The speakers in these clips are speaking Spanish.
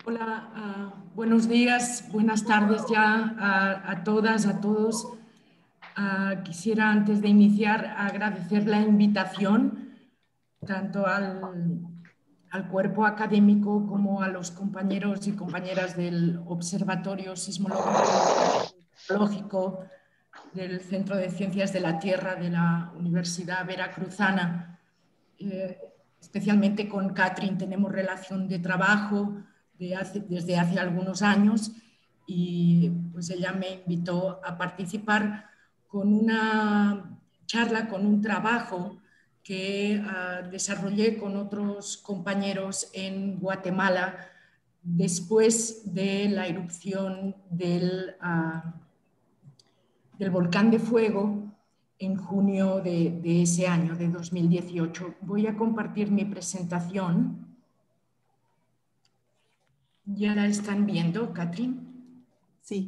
Hola, buenos días, buenas tardes ya a todas, a todos. Quisiera antes de iniciar agradecer la invitación tanto al cuerpo académico como a los compañeros y compañeras del Observatorio Sismológico y Geológico del Centro de Ciencias de la Tierra de la Universidad Veracruzana. Especialmente con Catherine tenemos relación de trabajo desde hace algunos años y pues ella me invitó a participar con una charla, con un trabajo que desarrollé con otros compañeros en Guatemala después de la erupción del volcán de fuego en junio de ese año, de 2018. Voy a compartir mi presentación. ¿Ya la están viendo, Catherine? Sí.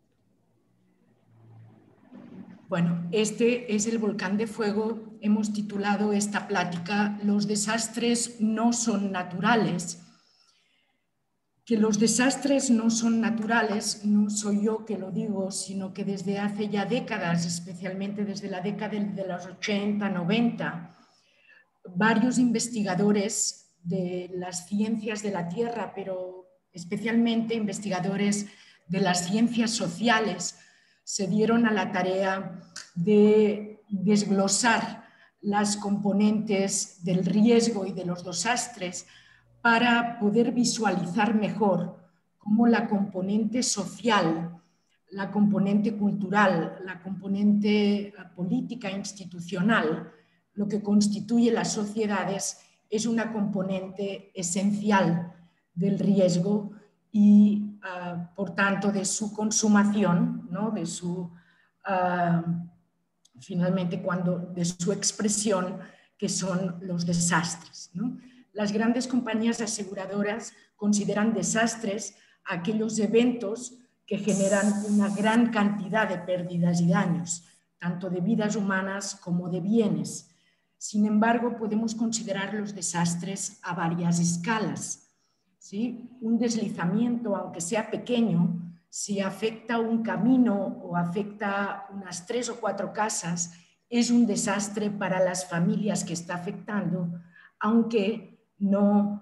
Bueno, este es el volcán de fuego. Hemos titulado esta plática "Los desastres no son naturales". Que los desastres no son naturales no soy yo que lo digo, sino que desde hace ya décadas, especialmente desde la década de los 80, 90, varios investigadores de las ciencias de la Tierra, pero especialmente investigadores de las ciencias sociales, se dieron a la tarea de desglosar las componentes del riesgo y de los desastres para poder visualizar mejor cómo la componente social, la componente cultural, la componente política e institucional, lo que constituye las sociedades, es una componente esencial del riesgo y, por tanto, de su consumación, ¿no? De su, finalmente, de su expresión, que son los desastres, ¿no? Las grandes compañías aseguradoras consideran desastres aquellos eventos que generan una gran cantidad de pérdidas y daños, tanto de vidas humanas como de bienes. Sin embargo, podemos considerar los desastres a varias escalas, ¿sí? Un deslizamiento, aunque sea pequeño, si afecta un camino o afecta unas 3 o 4 casas, es un desastre para las familias que está afectando, aunque no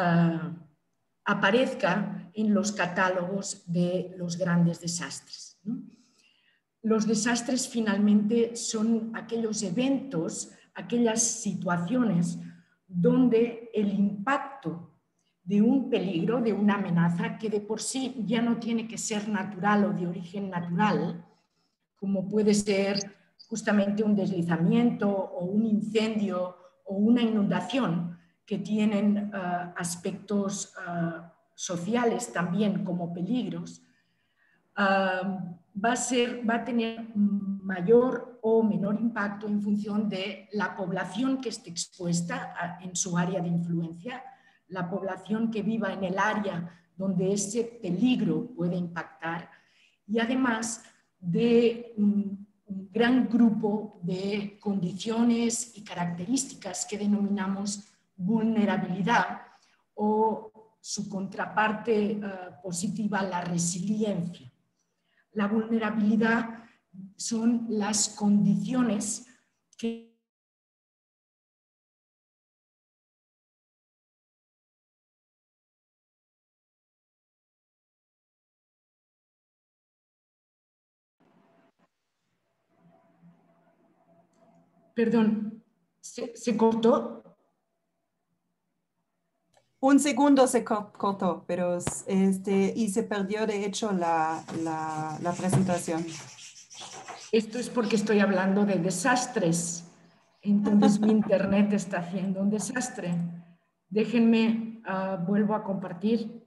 aparezca en los catálogos de los grandes desastres, ¿no? Los desastres finalmente son aquellos eventos, aquellas situaciones donde el impacto de un peligro, de una amenaza que de por sí ya no tiene que ser natural o de origen natural, como puede ser justamente un deslizamiento o un incendio o una inundación, que tienen aspectos sociales también como peligros, va a tener mayor o menor impacto en función de la población que esté expuesta en su área de influencia, la población que viva en el área donde ese peligro puede impactar, y además de un gran grupo de condiciones y características que denominamos vulnerabilidad, o su contraparte positiva, la resiliencia. La vulnerabilidad son las condiciones que Perdón, ¿se cortó? Un segundo se cortó, pero y se perdió de hecho la presentación. Esto es porque estoy hablando de desastres. Entonces mi internet está haciendo un desastre. Déjenme, vuelvo a compartir.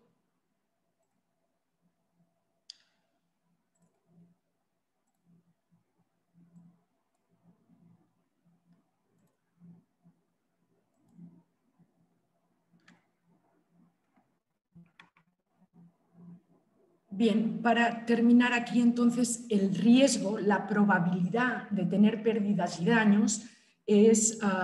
Bien, para terminar aquí entonces, el riesgo, la probabilidad de tener pérdidas y daños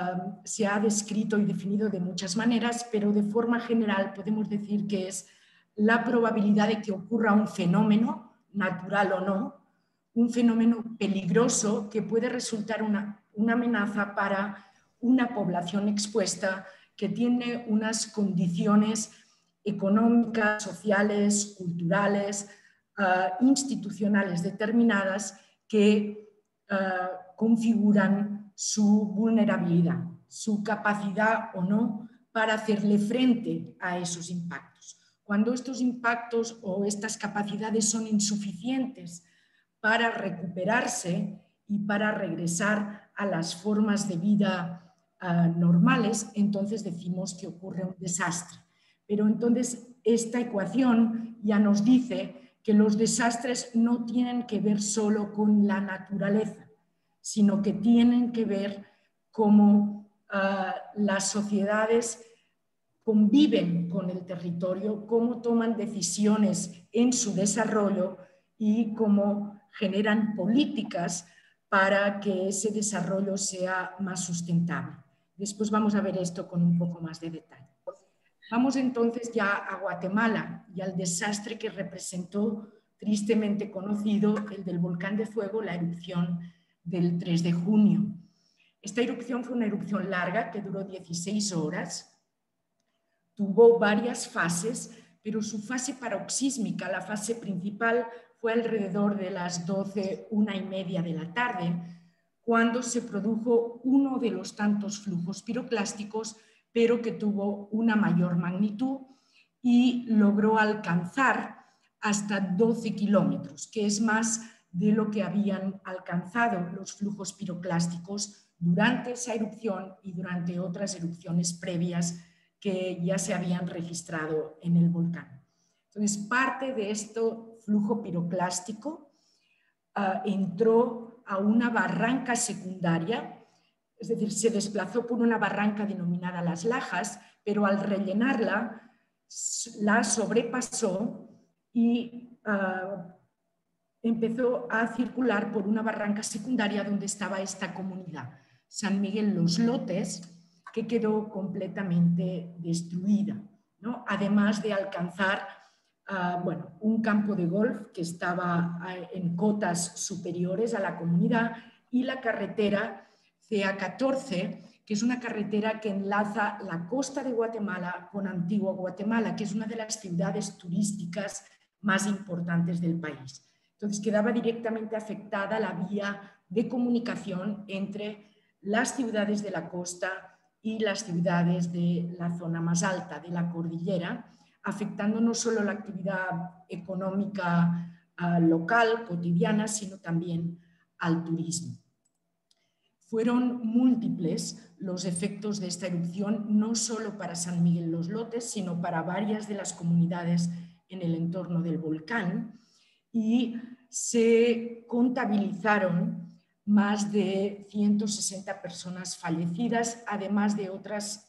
se ha descrito y definido de muchas maneras, pero de forma general podemos decir que es la probabilidad de que ocurra un fenómeno, natural o no, un fenómeno peligroso que puede resultar una amenaza para una población expuesta que tiene unas condiciones económicas, sociales, culturales, institucionales determinadas que configuran su vulnerabilidad, su capacidad o no para hacerle frente a esos impactos. Cuando estos impactos o estas capacidades son insuficientes para recuperarse y para regresar a las formas de vida normales, entonces decimos que ocurre un desastre. Pero entonces esta ecuación ya nos dice que los desastres no tienen que ver solo con la naturaleza, sino que tienen que ver cómo las sociedades conviven con el territorio, cómo toman decisiones en su desarrollo y cómo generan políticas para que ese desarrollo sea más sustentable. Después vamos a ver esto con un poco más de detalle. Vamos entonces ya a Guatemala y al desastre que representó, tristemente conocido, el del volcán de fuego, la erupción del 3 de junio. Esta erupción fue una erupción larga que duró 16 horas, tuvo varias fases, pero su fase paroxísmica, la fase principal, fue alrededor de las 12, 1:30 de la tarde, cuando se produjo uno de los tantos flujos piroclásticos, pero que tuvo una mayor magnitud y logró alcanzar hasta 12 kilómetros, que es más de lo que habían alcanzado los flujos piroclásticos durante esa erupción y durante otras erupciones previas que ya se habían registrado en el volcán. Entonces, parte de este flujo piroclástico entró a una barranca secundaria, es decir, se desplazó por una barranca denominada Las Lajas, pero al rellenarla la sobrepasó y empezó a circular por una barranca secundaria donde estaba esta comunidad, San Miguel Los Lotes, que quedó completamente destruida, ¿no? Además de alcanzar un campo de golf que estaba en cotas superiores a la comunidad y la carretera CA14, que es una carretera que enlaza la costa de Guatemala con Antigua Guatemala, que es una de las ciudades turísticas más importantes del país. Entonces quedaba directamente afectada la vía de comunicación entre las ciudades de la costa y las ciudades de la zona más alta de la cordillera, afectando no solo la actividad económica local, cotidiana, sino también al turismo. Fueron múltiples los efectos de esta erupción, no solo para San Miguel Los Lotes, sino para varias de las comunidades en el entorno del volcán, y se contabilizaron más de 160 personas fallecidas, además de otras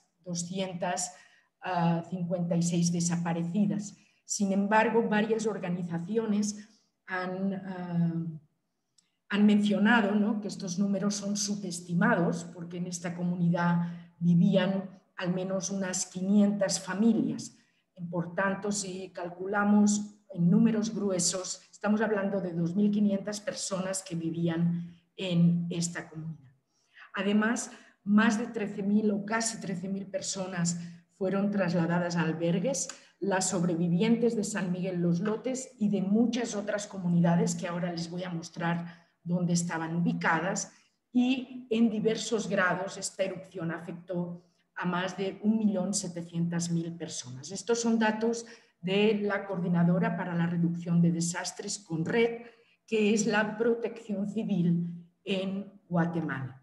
256 desaparecidas. Sin embargo, varias organizaciones han mencionado, ¿no?, que estos números son subestimados porque en esta comunidad vivían al menos unas 500 familias. Por tanto, si calculamos en números gruesos, estamos hablando de 2.500 personas que vivían en esta comunidad. Además, más de 13.000 o casi 13.000 personas fueron trasladadas a albergues, las sobrevivientes de San Miguel Los Lotes y de muchas otras comunidades que ahora les voy a mostrar dónde estaban ubicadas, y en diversos grados esta erupción afectó a más de 1.700.000 personas. Estos son datos de la Coordinadora para la Reducción de Desastres, CONRED, que es la protección civil en Guatemala.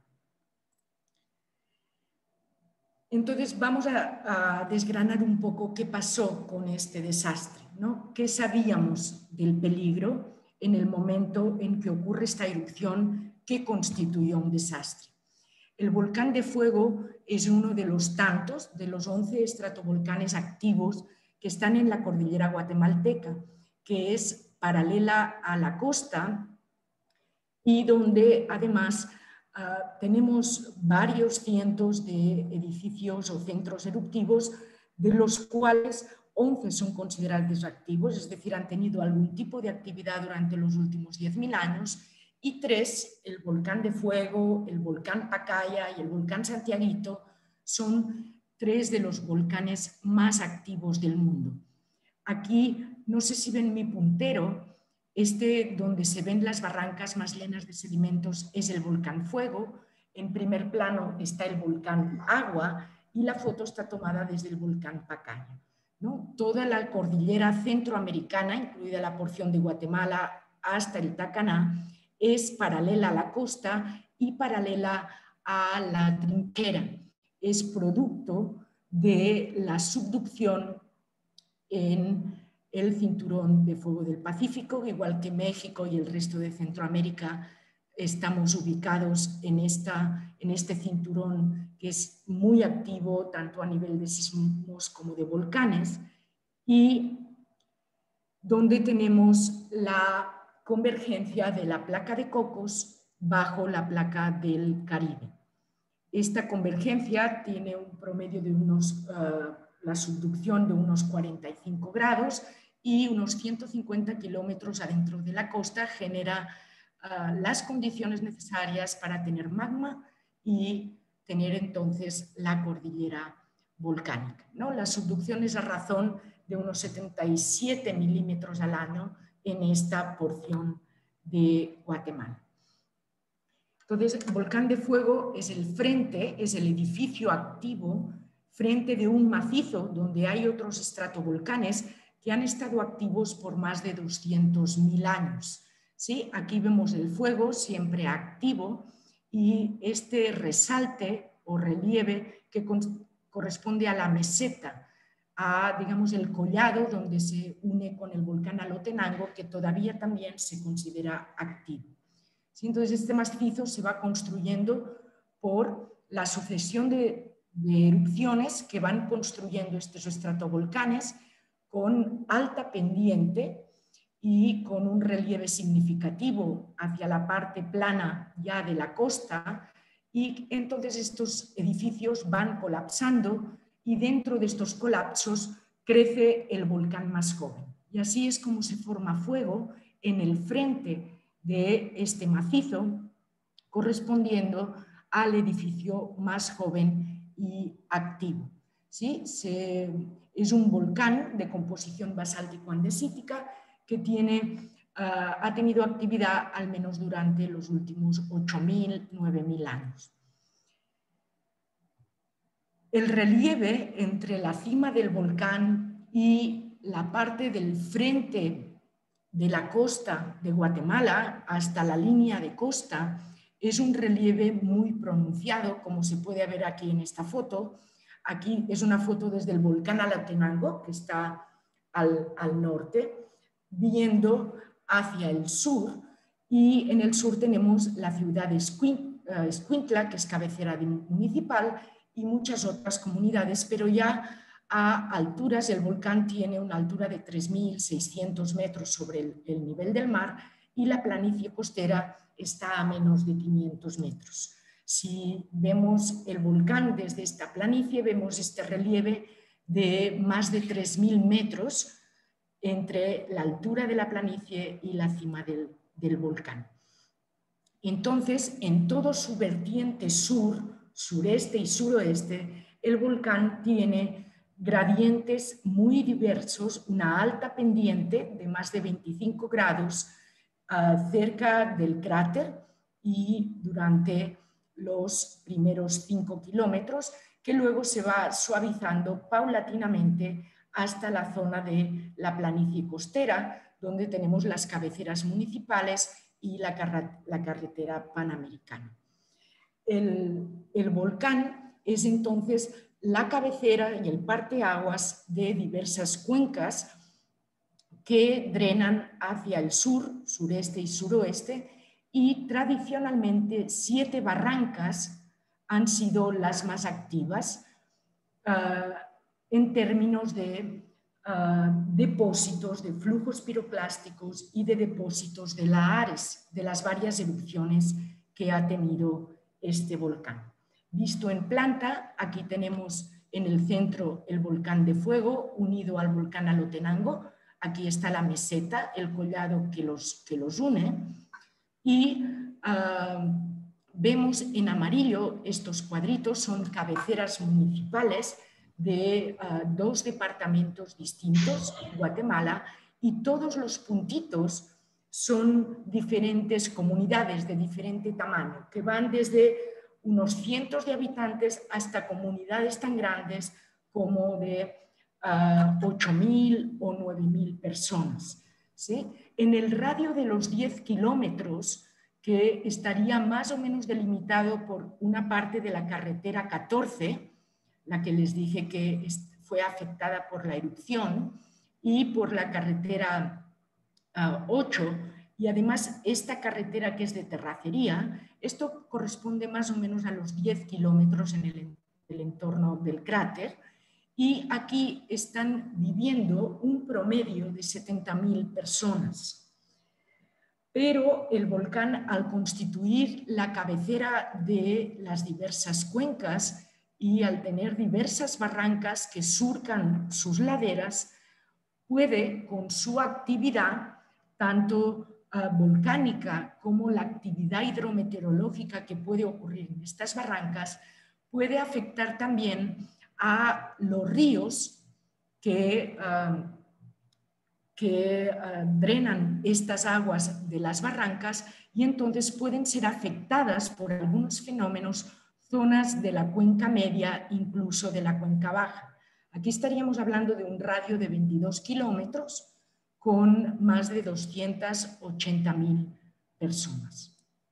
Entonces vamos a desgranar un poco qué pasó con este desastre, ¿no? ¿Qué sabíamos del peligro en el momento en que ocurre esta erupción que constituyó un desastre? El volcán de fuego es uno de los tantos, de los 11 estratovolcanes activos que están en la cordillera guatemalteca, que es paralela a la costa y donde además tenemos varios cientos de edificios o centros eruptivos, de los cuales 11 son considerados activos, es decir, han tenido algún tipo de actividad durante los últimos 10.000 años, y 3, el volcán de Fuego, el volcán Pacaya y el volcán Santiaguito, son 3 de los volcanes más activos del mundo. Aquí, no sé si ven mi puntero, donde se ven las barrancas más llenas de sedimentos es el volcán Fuego. En primer plano está el volcán Agua y la foto está tomada desde el volcán Pacaya, ¿no? Toda la cordillera centroamericana, incluida la porción de Guatemala hasta el Tacaná, es paralela a la costa y paralela a la trinchera. Es producto de la subducción en el cinturón de fuego del Pacífico, igual que México y el resto de Centroamérica estamos ubicados en este cinturón que es muy activo tanto a nivel de sismos como de volcanes, y donde tenemos la convergencia de la placa de Cocos bajo la placa del Caribe. Esta convergencia tiene un promedio de la subducción de unos 45 grados y unos 150 kilómetros adentro de la costa genera las condiciones necesarias para tener magma y tener entonces la cordillera volcánica, ¿no? La subducción es a razón de unos 77 milímetros al año en esta porción de Guatemala. Entonces, el volcán de Fuego es el frente, es el edificio activo frente de un macizo donde hay otros estratovolcanes que han estado activos por más de 200.000 años. ¿Sí? Aquí vemos el fuego siempre activo y este resalte o relieve que corresponde a la meseta, a, digamos, el collado donde se une con el volcán Alotenango, que todavía también se considera activo. ¿Sí? Entonces, este macizo se va construyendo por la sucesión de erupciones que van construyendo estos estratovolcanes con alta pendiente y con un relieve significativo hacia la parte plana ya de la costa, y entonces estos edificios van colapsando y dentro de estos colapsos crece el volcán más joven. Y así es como se forma fuego en el frente de este macizo, correspondiendo al edificio más joven y activo. ¿Sí? Es un volcán de composición basáltico-andesítica que ha tenido actividad al menos durante los últimos 8.000, 9.000 años. El relieve entre la cima del volcán y la parte del frente de la costa de Guatemala hasta la línea de costa es un relieve muy pronunciado, como se puede ver aquí en esta foto. Aquí es una foto desde el volcán Alotenango, que está al norte, viendo hacia el sur, y en el sur tenemos la ciudad de Escuintla, que es cabecera municipal, y muchas otras comunidades, pero ya a alturas, el volcán tiene una altura de 3.600 metros sobre el nivel del mar y la planicie costera está a menos de 500 metros. Si vemos el volcán desde esta planicie, vemos este relieve de más de 3.000 metros entre la altura de la planicie y la cima del volcán. Entonces, en todo su vertiente sur, sureste y suroeste, el volcán tiene gradientes muy diversos, una alta pendiente de más de 25 grados cerca del cráter y durante los primeros 5 kilómetros, que luego se va suavizando paulatinamente hasta la zona de la planicie costera, donde tenemos las cabeceras municipales y la carretera panamericana. El volcán es entonces la cabecera y el parteaguas de diversas cuencas que drenan hacia el sur, sureste y suroeste, y tradicionalmente 7 barrancas han sido las más activas en términos de depósitos de flujos piroclásticos y de depósitos de lahares de las varias erupciones que ha tenido este volcán. Visto en planta, aquí tenemos En el centro, el volcán de fuego unido al volcán Alotenango. Aquí está la meseta, el collado que los une. Y vemos en amarillo estos cuadritos, son cabeceras municipales de 2 departamentos distintos en Guatemala, y todos los puntitos son diferentes comunidades de diferente tamaño, que van desde unos cientos de habitantes hasta comunidades tan grandes como de 8.000 o 9.000 personas. ¿Sí? En el radio de los 10 kilómetros, que estaría más o menos delimitado por una parte de la carretera 14, la que les dije que fue afectada por la erupción, y por la carretera 8, y además esta carretera que es de terracería, esto corresponde más o menos a los 10 kilómetros en el entorno del cráter, y aquí están viviendo un promedio de 70.000 personas. Pero el volcán, al constituir la cabecera de las diversas cuencas y al tener diversas barrancas que surcan sus laderas, puede, con su actividad, tanto volcánica como la actividad hidrometeorológica que puede ocurrir en estas barrancas, puede afectar también a los ríos que drenan estas aguas de las barrancas, y entonces pueden ser afectadas por algunos fenómenos zonas de la cuenca media, incluso de la cuenca baja. Aquí estaríamos hablando de un radio de 22 kilómetros con más de 280.000 personas.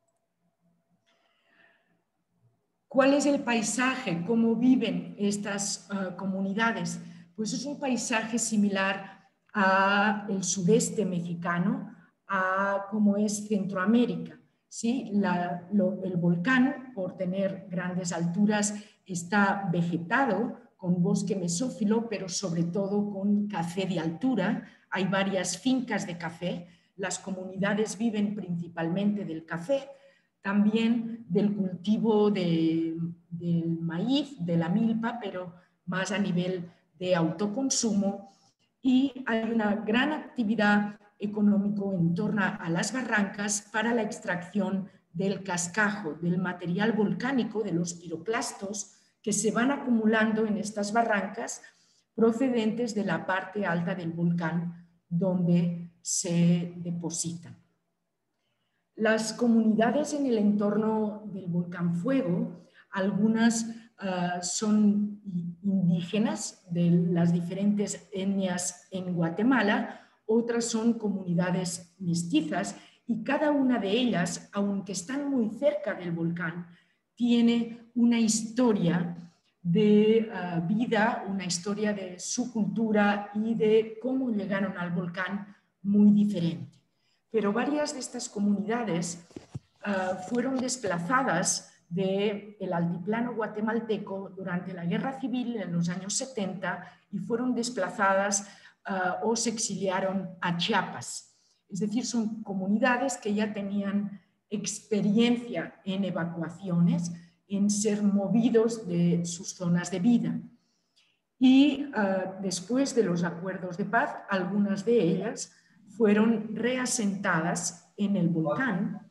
¿Cuál es el paisaje? ¿Cómo viven estas comunidades? Pues es un paisaje similar al sudeste mexicano, a como es Centroamérica. ¿Sí? El volcán, por tener grandes alturas, está vegetado con bosque mesófilo, pero sobre todo con café de altura. Hay varias fincas de café. Las comunidades viven principalmente del café, también del cultivo del maíz, de la milpa, pero más a nivel de autoconsumo, y hay una gran actividad económica en torno a las barrancas para la extracción del cascajo, del material volcánico, de los piroclastos que se van acumulando en estas barrancas procedentes de la parte alta del volcán donde se depositan. Las comunidades en el entorno del volcán Fuego, algunas son indígenas de las diferentes etnias en Guatemala, otras son comunidades mestizas, y cada una de ellas, aunque están muy cerca del volcán, tiene una historia de vida, una historia de su cultura y de cómo llegaron al volcán muy diferente. Pero varias de estas comunidades fueron desplazadas del altiplano guatemalteco durante la Guerra Civil en los años 70 y fueron desplazadas o se exiliaron a Chiapas. Es decir, son comunidades que ya tenían experiencia en evacuaciones, en ser movidos de sus zonas de vida. Y después de los acuerdos de paz, algunas de ellas fueron reasentadas en el volcán,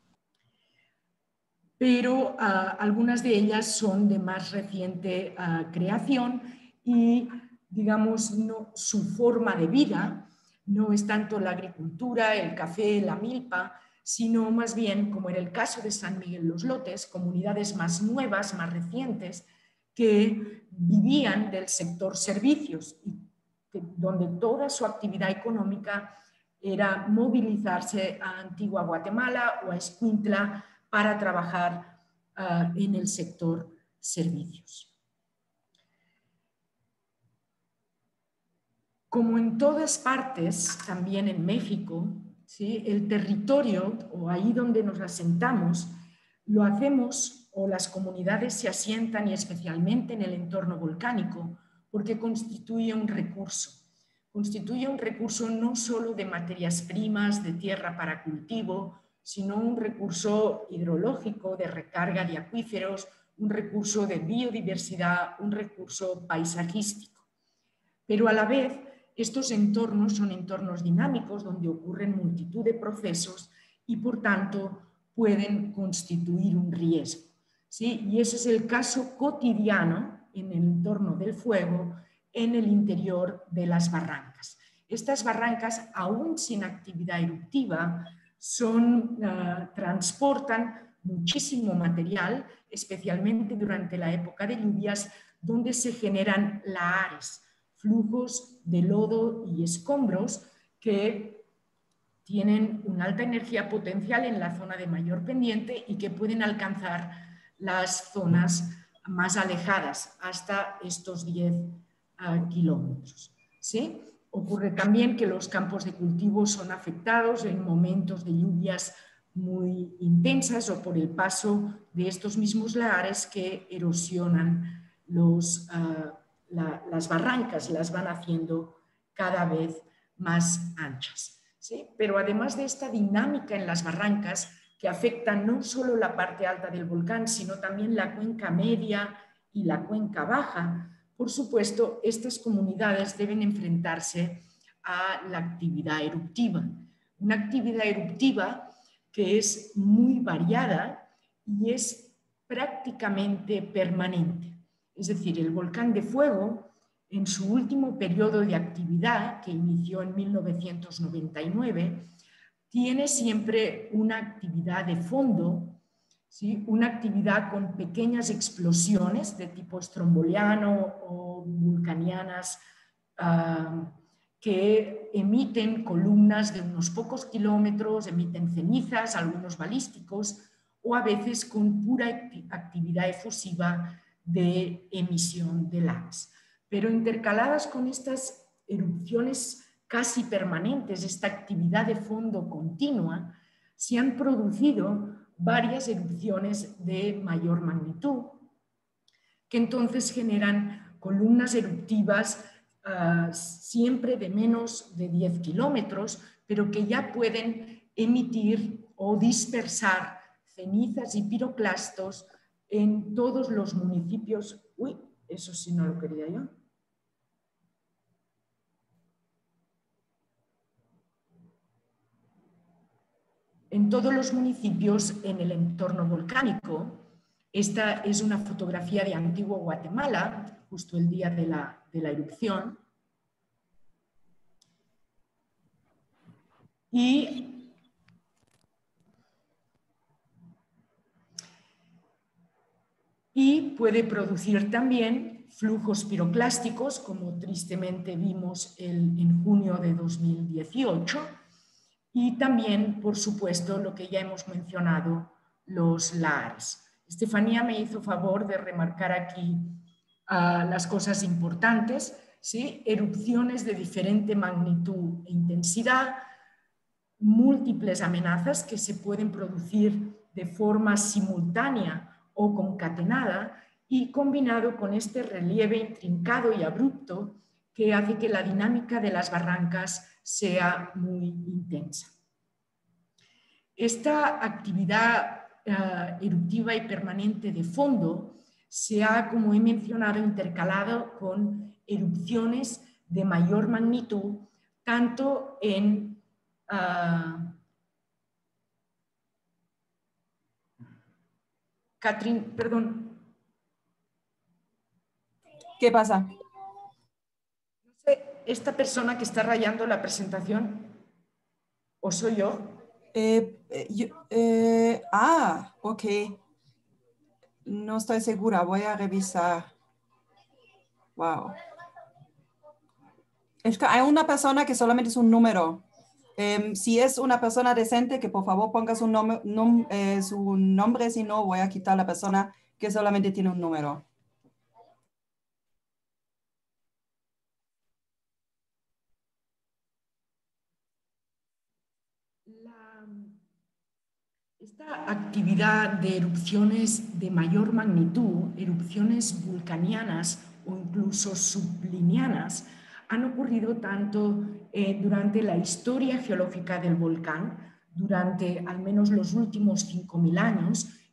pero algunas de ellas son de más reciente creación y, digamos, su forma de vida no es tanto la agricultura, el café, la milpa, sino más bien, como en el caso de San Miguel Los Lotes, comunidades más nuevas, más recientes, que vivían del sector servicios, y donde toda su actividad económica era movilizarse a Antigua Guatemala o a Escuintla para trabajar en el sector servicios. Como en todas partes, también en México, ¿sí? El territorio, o ahí donde nos asentamos, lo hacemos, o las comunidades se asientan, y especialmente en el entorno volcánico, porque constituye un recurso. Constituye un recurso no solo de materias primas, de tierra para cultivo, sino un recurso hidrológico, de recarga de acuíferos, un recurso de biodiversidad, un recurso paisajístico. Pero a la vez, estos entornos son entornos dinámicos donde ocurren multitud de procesos y, por tanto, pueden constituir un riesgo, ¿sí? Y ese es el caso cotidiano en el entorno del fuego en el interior de las barrancas. Estas barrancas, aún sin actividad eruptiva, transportan muchísimo material, especialmente durante la época de lluvias, donde se generan lahares, flujos de lodo y escombros que tienen una alta energía potencial en la zona de mayor pendiente y que pueden alcanzar las zonas más alejadas, hasta estos 10 kilómetros. ¿Sí? Ocurre también que los campos de cultivo son afectados en momentos de lluvias muy intensas o por el paso de estos mismos lahares que erosionan las barrancas, las van haciendo cada vez más anchas. ¿Sí? Pero además de esta dinámica en las barrancas, que afecta no solo la parte alta del volcán, sino también la cuenca media y la cuenca baja, por supuesto, estas comunidades deben enfrentarse a la actividad eruptiva. Una actividad eruptiva que es muy variada y es prácticamente permanente. Es decir, el volcán de fuego, en su último periodo de actividad, que inició en 1999, tiene siempre una actividad de fondo, ¿sí? Una actividad con pequeñas explosiones de tipo stromboliano o vulcanianas que emiten columnas de unos pocos kilómetros, emiten cenizas, algunos balísticos, o a veces con pura actividad efusiva de emisión de lavas. Pero intercaladas con estas erupciones casi permanentes, esta actividad de fondo continua, se han producido varias erupciones de mayor magnitud, que entonces generan columnas eruptivas siempre de menos de 10 kilómetros, pero que ya pueden emitir o dispersar cenizas y piroclastos en todos los municipios. Uy, eso sí no lo quería yo. En todos los municipios en el entorno volcánico. Esta es una fotografía de Antiguo Guatemala, justo el día de la erupción. Y puede producir también flujos piroclásticos, como tristemente vimos en junio de 2018, y también, por supuesto, lo que ya hemos mencionado, los lahares. Estefanía me hizo favor de remarcar aquí las cosas importantes, ¿sí? Erupciones de diferente magnitud e intensidad, múltiples amenazas que se pueden producir de forma simultánea o concatenada y combinado con este relieve intrincado y abrupto que hace que la dinámica de las barrancas sea muy intensa. Esta actividad eruptiva y permanente de fondo se ha, como he mencionado, intercalado con erupciones de mayor magnitud, tanto en Catherine, perdón. ¿Qué pasa? No sé, esta persona que está rayando la presentación, ¿o soy yo? Ok. No estoy segura, voy a revisar. Wow. Es que hay una persona que solamente es un número. Si es una persona decente, que por favor ponga su nombre, si no voy a quitar a la persona que solamente tiene un número. Esta actividad de erupciones de mayor magnitud, erupciones vulcanianas o incluso sublinianas, han ocurrido tanto durante la historia geológica del volcán, durante al menos los últimos 5.000 años,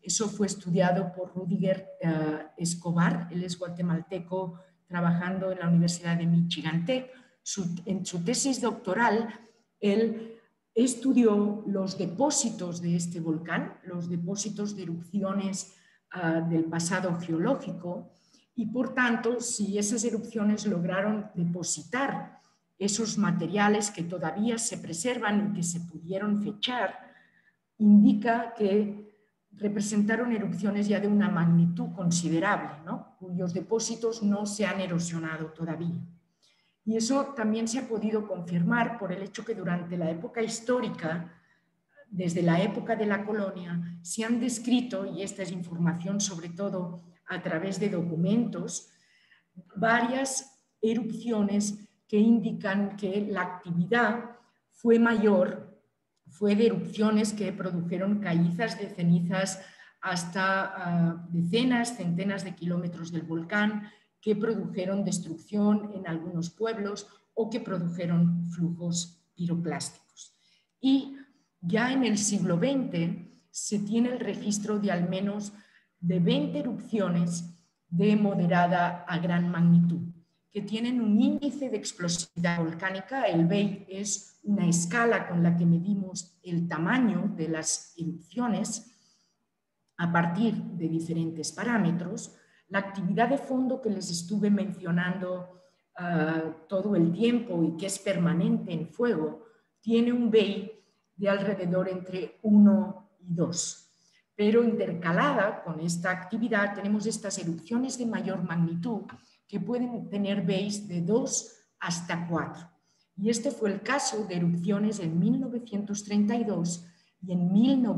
Eso fue estudiado por Rudiger Escobar, él es guatemalteco trabajando en la Universidad de Michigan Tech. En su tesis doctoral, él estudió los depósitos de este volcán, los depósitos de erupciones del pasado geológico, y por tanto, si esas erupciones lograron depositar esos materiales que todavía se preservan y que se pudieron fechar, indica que representaron erupciones ya de una magnitud considerable, ¿no? Cuyos depósitos no se han erosionado todavía. Y eso también se ha podido confirmar por el hecho que durante la época histórica, desde la época de la colonia, se han descrito, y esta es información sobre todo a través de documentos, varias erupciones que indican que la actividad fue mayor, fue de erupciones que produjeron caídas de cenizas hasta decenas, centenas de kilómetros del volcán, que produjeron destrucción en algunos pueblos o que produjeron flujos piroclásticos. Y ya en el siglo XX se tiene el registro de al menos de 20 erupciones de moderada a gran magnitud, que tienen un índice de explosividad volcánica. El BEI es una escala con la que medimos el tamaño de las erupciones a partir de diferentes parámetros. La actividad de fondo que les estuve mencionando todo el tiempo y que es permanente en fuego, tiene un BEI de alrededor entre 1 y 2. Pero intercalada con esta actividad tenemos estas erupciones de mayor magnitud que pueden tener BEIs de 2 hasta 4. Y este fue el caso de erupciones en 1932 y en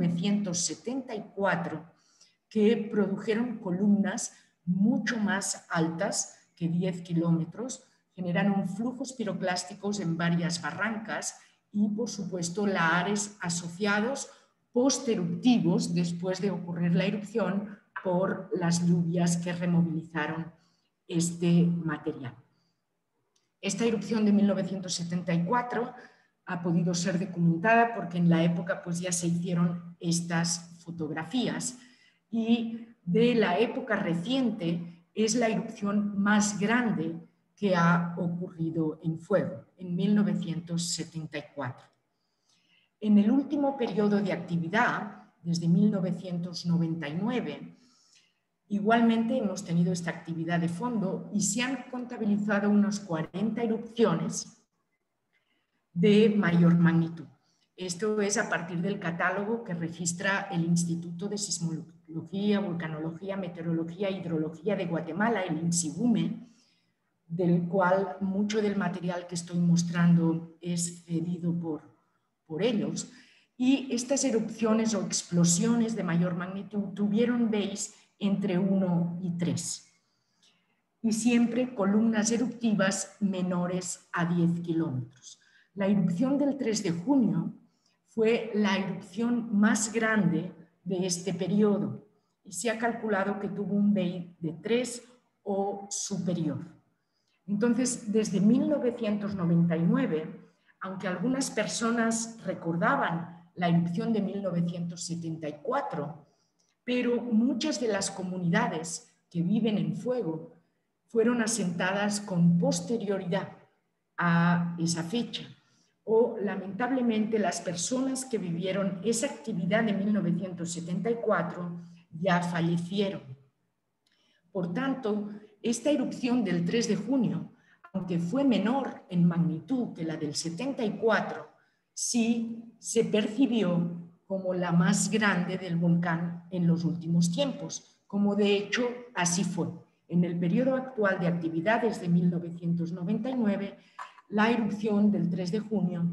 1974 que produjeron columnas mucho más altas que 10 kilómetros, generaron flujos piroclásticos en varias barrancas y, por supuesto, lahares asociados posteruptivos después de ocurrir la erupción por las lluvias que removilizaron este material. Esta erupción de 1974 ha podido ser documentada porque en la época pues, ya se hicieron estas fotografías, y de la época reciente es la erupción más grande que ha ocurrido en fuego, en 1974. En el último periodo de actividad, desde 1999, igualmente hemos tenido esta actividad de fondo y se han contabilizado unas 40 erupciones de mayor magnitud. Esto es a partir del catálogo que registra el Instituto de Sismología, Vulcanología, Meteorología e Hidrología de Guatemala, el INSIGUME, del cual mucho del material que estoy mostrando es cedido por ellos. Y estas erupciones o explosiones de mayor magnitud tuvieron BEIs entre 1 y 3. Y siempre columnas eruptivas menores a 10 kilómetros. La erupción del 3 de junio fue la erupción más grande de este periodo y se ha calculado que tuvo un BEI de 3 o superior. Entonces, desde 1999, aunque algunas personas recordaban la erupción de 1974, pero muchas de las comunidades que viven en fuego fueron asentadas con posterioridad a esa fecha. O lamentablemente las personas que vivieron esa actividad de 1974 ya fallecieron. Por tanto, esta erupción del 3 de junio, aunque fue menor en magnitud que la del 74, sí se percibió como la más grande del volcán en los últimos tiempos, como de hecho así fue. En el periodo actual de actividad, desde 1999, la erupción del 3 de junio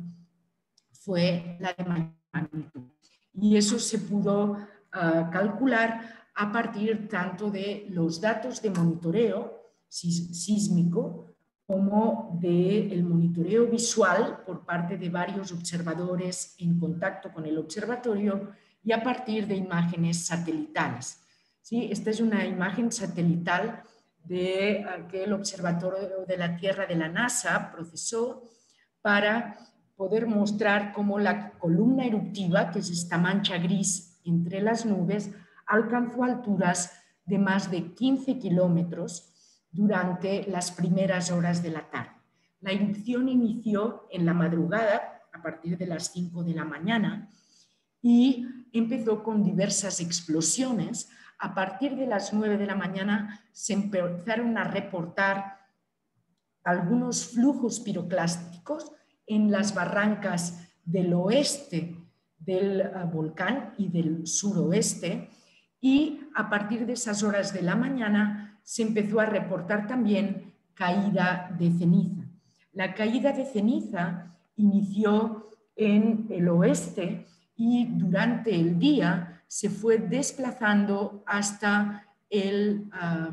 fue la de mayor magnitud. Y eso se pudo calcular a partir tanto de los datos de monitoreo sísmico como del monitoreo visual por parte de varios observadores en contacto con el observatorio y a partir de imágenes satelitales. ¿Sí? Esta es una imagen satelital que el Observatorio de la Tierra de la NASA procesó para poder mostrar cómo la columna eruptiva, que es esta mancha gris entre las nubes, alcanzó alturas de más de 15 kilómetros durante las primeras horas de la tarde. La erupción inició en la madrugada, a partir de las 5 de la mañana, y empezó con diversas explosiones. A partir de las 9 de la mañana se empezaron a reportar algunos flujos piroclásticos en las barrancas del oeste del volcán y del suroeste, y a partir de esas horas de la mañana se empezó a reportar también caída de ceniza. La caída de ceniza inició en el oeste y durante el día se fue desplazando hasta el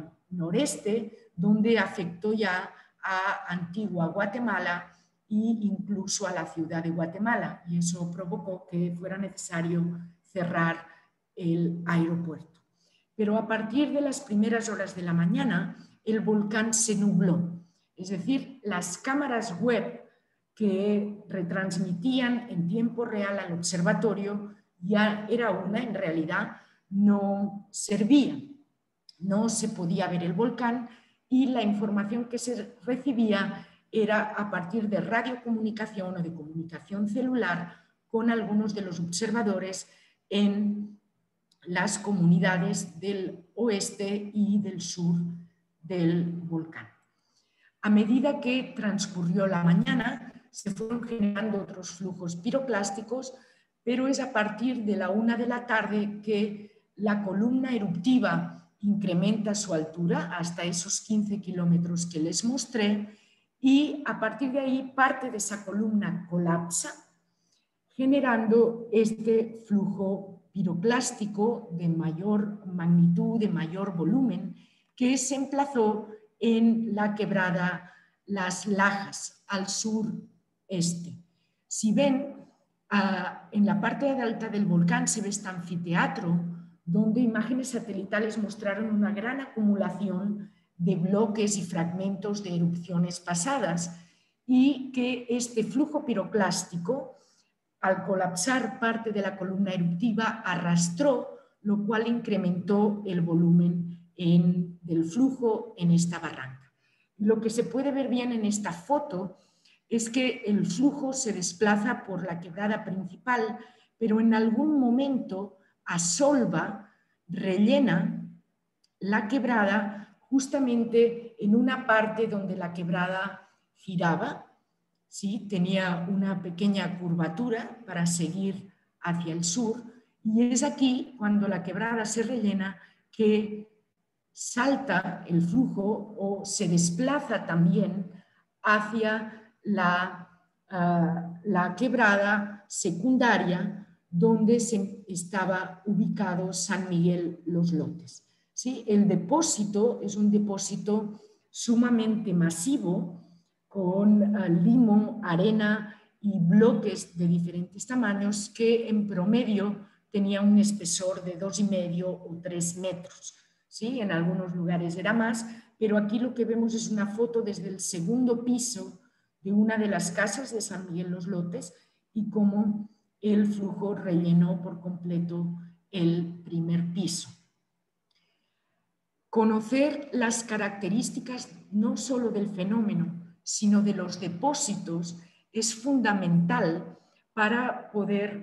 noreste, donde afectó ya a Antigua Guatemala e incluso a la ciudad de Guatemala, y eso provocó que fuera necesario cerrar el aeropuerto. Pero a partir de las primeras horas de la mañana el volcán se nubló, es decir, las cámaras web que retransmitían en tiempo real al observatorio ya era una, en realidad no servía, no se podía ver el volcán, y la información que se recibía era a partir de radiocomunicación o de comunicación celular con algunos de los observadores en las comunidades del oeste y del sur del volcán. A medida que transcurrió la mañana, se fueron generando otros flujos piroclásticos, pero es a partir de la 1 de la tarde que la columna eruptiva incrementa su altura hasta esos 15 kilómetros que les mostré, y a partir de ahí parte de esa columna colapsa, generando este flujo piroclástico de mayor magnitud, de mayor volumen, que se emplazó en la quebrada Las Lajas, al sureste. Si ven, en la parte alta del volcán se ve este anfiteatro, donde imágenes satelitales mostraron una gran acumulación de bloques y fragmentos de erupciones pasadas, y que este flujo piroclástico, al colapsar parte de la columna eruptiva, arrastró, lo cual incrementó el volumen del flujo en esta barranca. Lo que se puede ver bien en esta foto es que el flujo se desplaza por la quebrada principal, pero en algún momento asolva, rellena la quebrada justamente en una parte donde la quebrada giraba, ¿sí? Tenía una pequeña curvatura para seguir hacia el sur, y es aquí, cuando la quebrada se rellena, que salta el flujo o se desplaza también hacia la quebrada secundaria, donde estaba ubicado San Miguel Los Lotes. ¿Sí? El depósito es un depósito sumamente masivo, con limo, arena y bloques de diferentes tamaños, que en promedio tenía un espesor de 2,5 o 3 metros. ¿Sí? En algunos lugares era más, pero aquí lo que vemos es una foto desde el segundo piso de una de las casas de San Miguel Los Lotes, y cómo el flujo rellenó por completo el primer piso. Conocer las características no solo del fenómeno, sino de los depósitos es fundamental para poder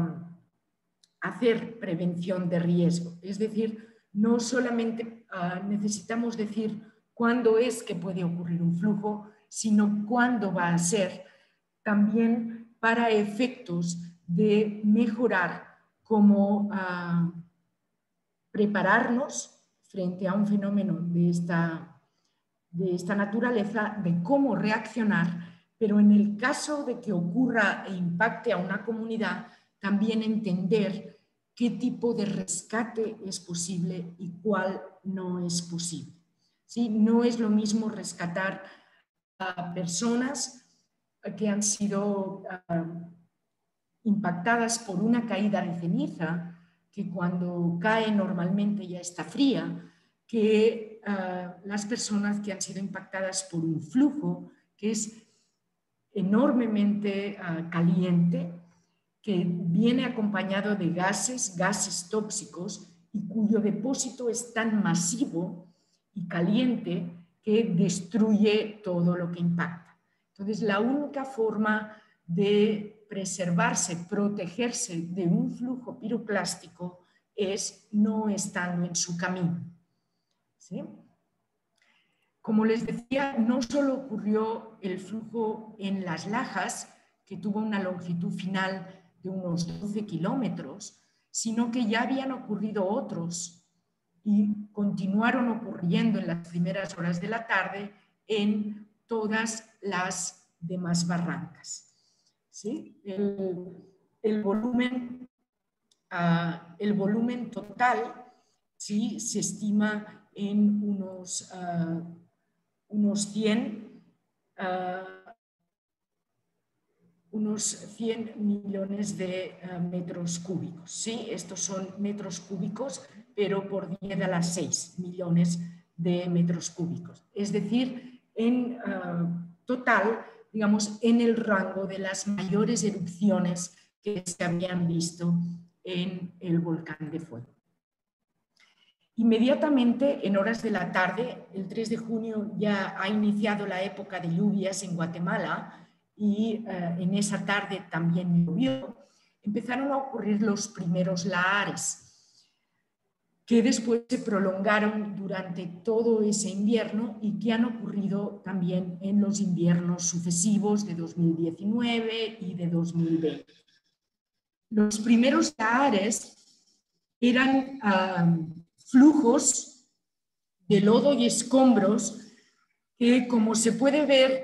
hacer prevención de riesgo. Es decir, no solamente necesitamos decir cuándo es que puede ocurrir un flujo, sino cuándo va a ser, también para efectos de mejorar cómo prepararnos frente a un fenómeno de esta naturaleza, de cómo reaccionar, pero en el caso de que ocurra e impacte a una comunidad, también entender qué tipo de rescate es posible y cuál no es posible. ¿Sí? No es lo mismo rescatar a personas que han sido impactadas por una caída de ceniza, que cuando cae normalmente ya está fría, que las personas que han sido impactadas por un flujo que es enormemente caliente, que viene acompañado de gases tóxicos, y cuyo depósito es tan masivo y caliente que destruye todo lo que impacta. Entonces, la única forma de preservarse, protegerse de un flujo piroclástico es no estando en su camino. ¿Sí? Como les decía, no solo ocurrió el flujo en Las Lajas, que tuvo una longitud final de unos 12 kilómetros, sino que ya habían ocurrido otros y continuaron ocurriendo en las primeras horas de la tarde en todas las demás barrancas. ¿Sí? El volumen total, ¿sí?, se estima en unos 100 millones de metros cúbicos. ¿Sí? Estos son metros cúbicos, pero por 10 a la 6 millones de metros cúbicos. Es decir, en total, digamos, en el rango de las mayores erupciones que se habían visto en el volcán de fuego. Inmediatamente, en horas de la tarde, el 3 de junio ya ha iniciado la época de lluvias en Guatemala y en esa tarde también llovió. Empezaron a ocurrir los primeros lahares, que después se prolongaron durante todo ese invierno y que han ocurrido también en los inviernos sucesivos de 2019 y de 2020. Los primeros lahares eran flujos de lodo y escombros que, como se puede ver,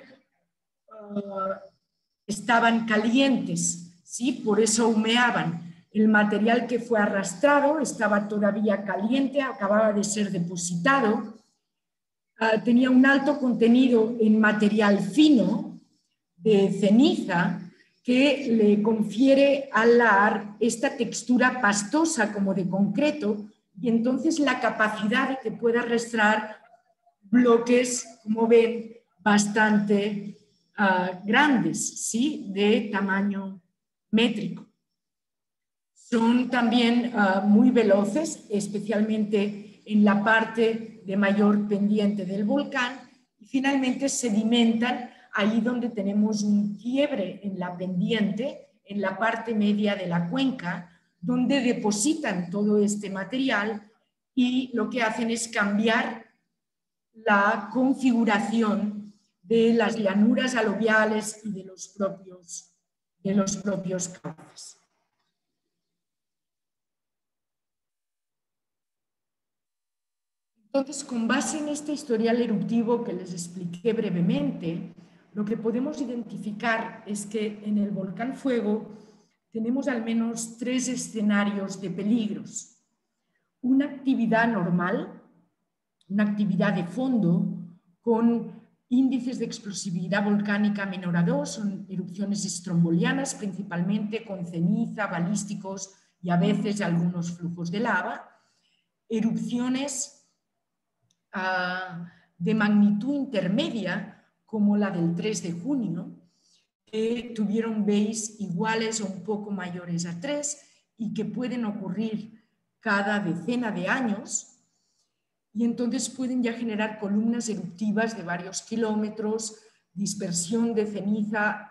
estaban calientes, ¿sí? Por eso humeaban. El material que fue arrastrado estaba todavía caliente, acababa de ser depositado, tenía un alto contenido en material fino de ceniza que le confiere al lahar esta textura pastosa como de concreto y entonces la capacidad de que pueda arrastrar bloques, como ven, bastante grandes, ¿sí?, de tamaño métrico. Son también muy veloces, especialmente en la parte de mayor pendiente del volcán, y finalmente sedimentan ahí donde tenemos un quiebre en la pendiente, en la parte media de la cuenca, donde depositan todo este material y lo que hacen es cambiar la configuración de las llanuras aluviales y de los propios cauces. Entonces, con base en este historial eruptivo que les expliqué brevemente, lo que podemos identificar es que en el volcán Fuego tenemos al menos 3 escenarios de peligros. Una actividad normal, una actividad de fondo con índices de explosividad volcánica menor a 2, son erupciones estrombolianas, principalmente con ceniza, balísticos y a veces algunos flujos de lava. Erupciones de magnitud intermedia, como la del 3 de junio, que tuvieron Bays iguales o un poco mayores a 3 y que pueden ocurrir cada decena de años, y entonces pueden ya generar columnas eruptivas de varios kilómetros, dispersión de ceniza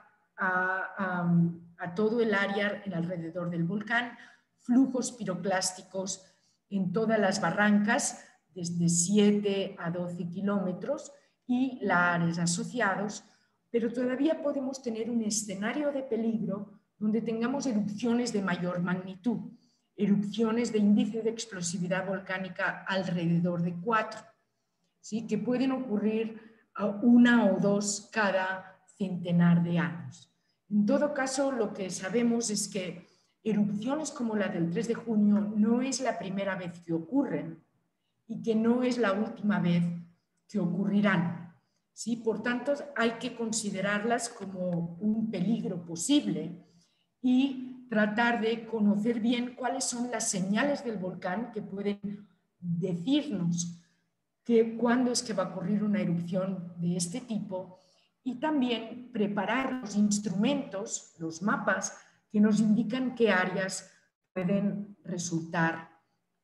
a todo el área alrededor del volcán, flujos piroclásticos en todas las barrancas, desde 7 a 12 kilómetros, y lahares asociados, pero todavía podemos tener un escenario de peligro donde tengamos erupciones de mayor magnitud, erupciones de índice de explosividad volcánica alrededor de 4, ¿sí?, que pueden ocurrir 1 o 2 cada centenar de años. En todo caso, lo que sabemos es que erupciones como la del 3 de junio no es la primera vez que ocurren y que no es la última vez que ocurrirán, ¿sí? Por tanto, hay que considerarlas como un peligro posible y tratar de conocer bien cuáles son las señales del volcán que pueden decirnos cuándo es que va a ocurrir una erupción de este tipo, y también preparar los instrumentos, los mapas, que nos indican qué áreas pueden resultar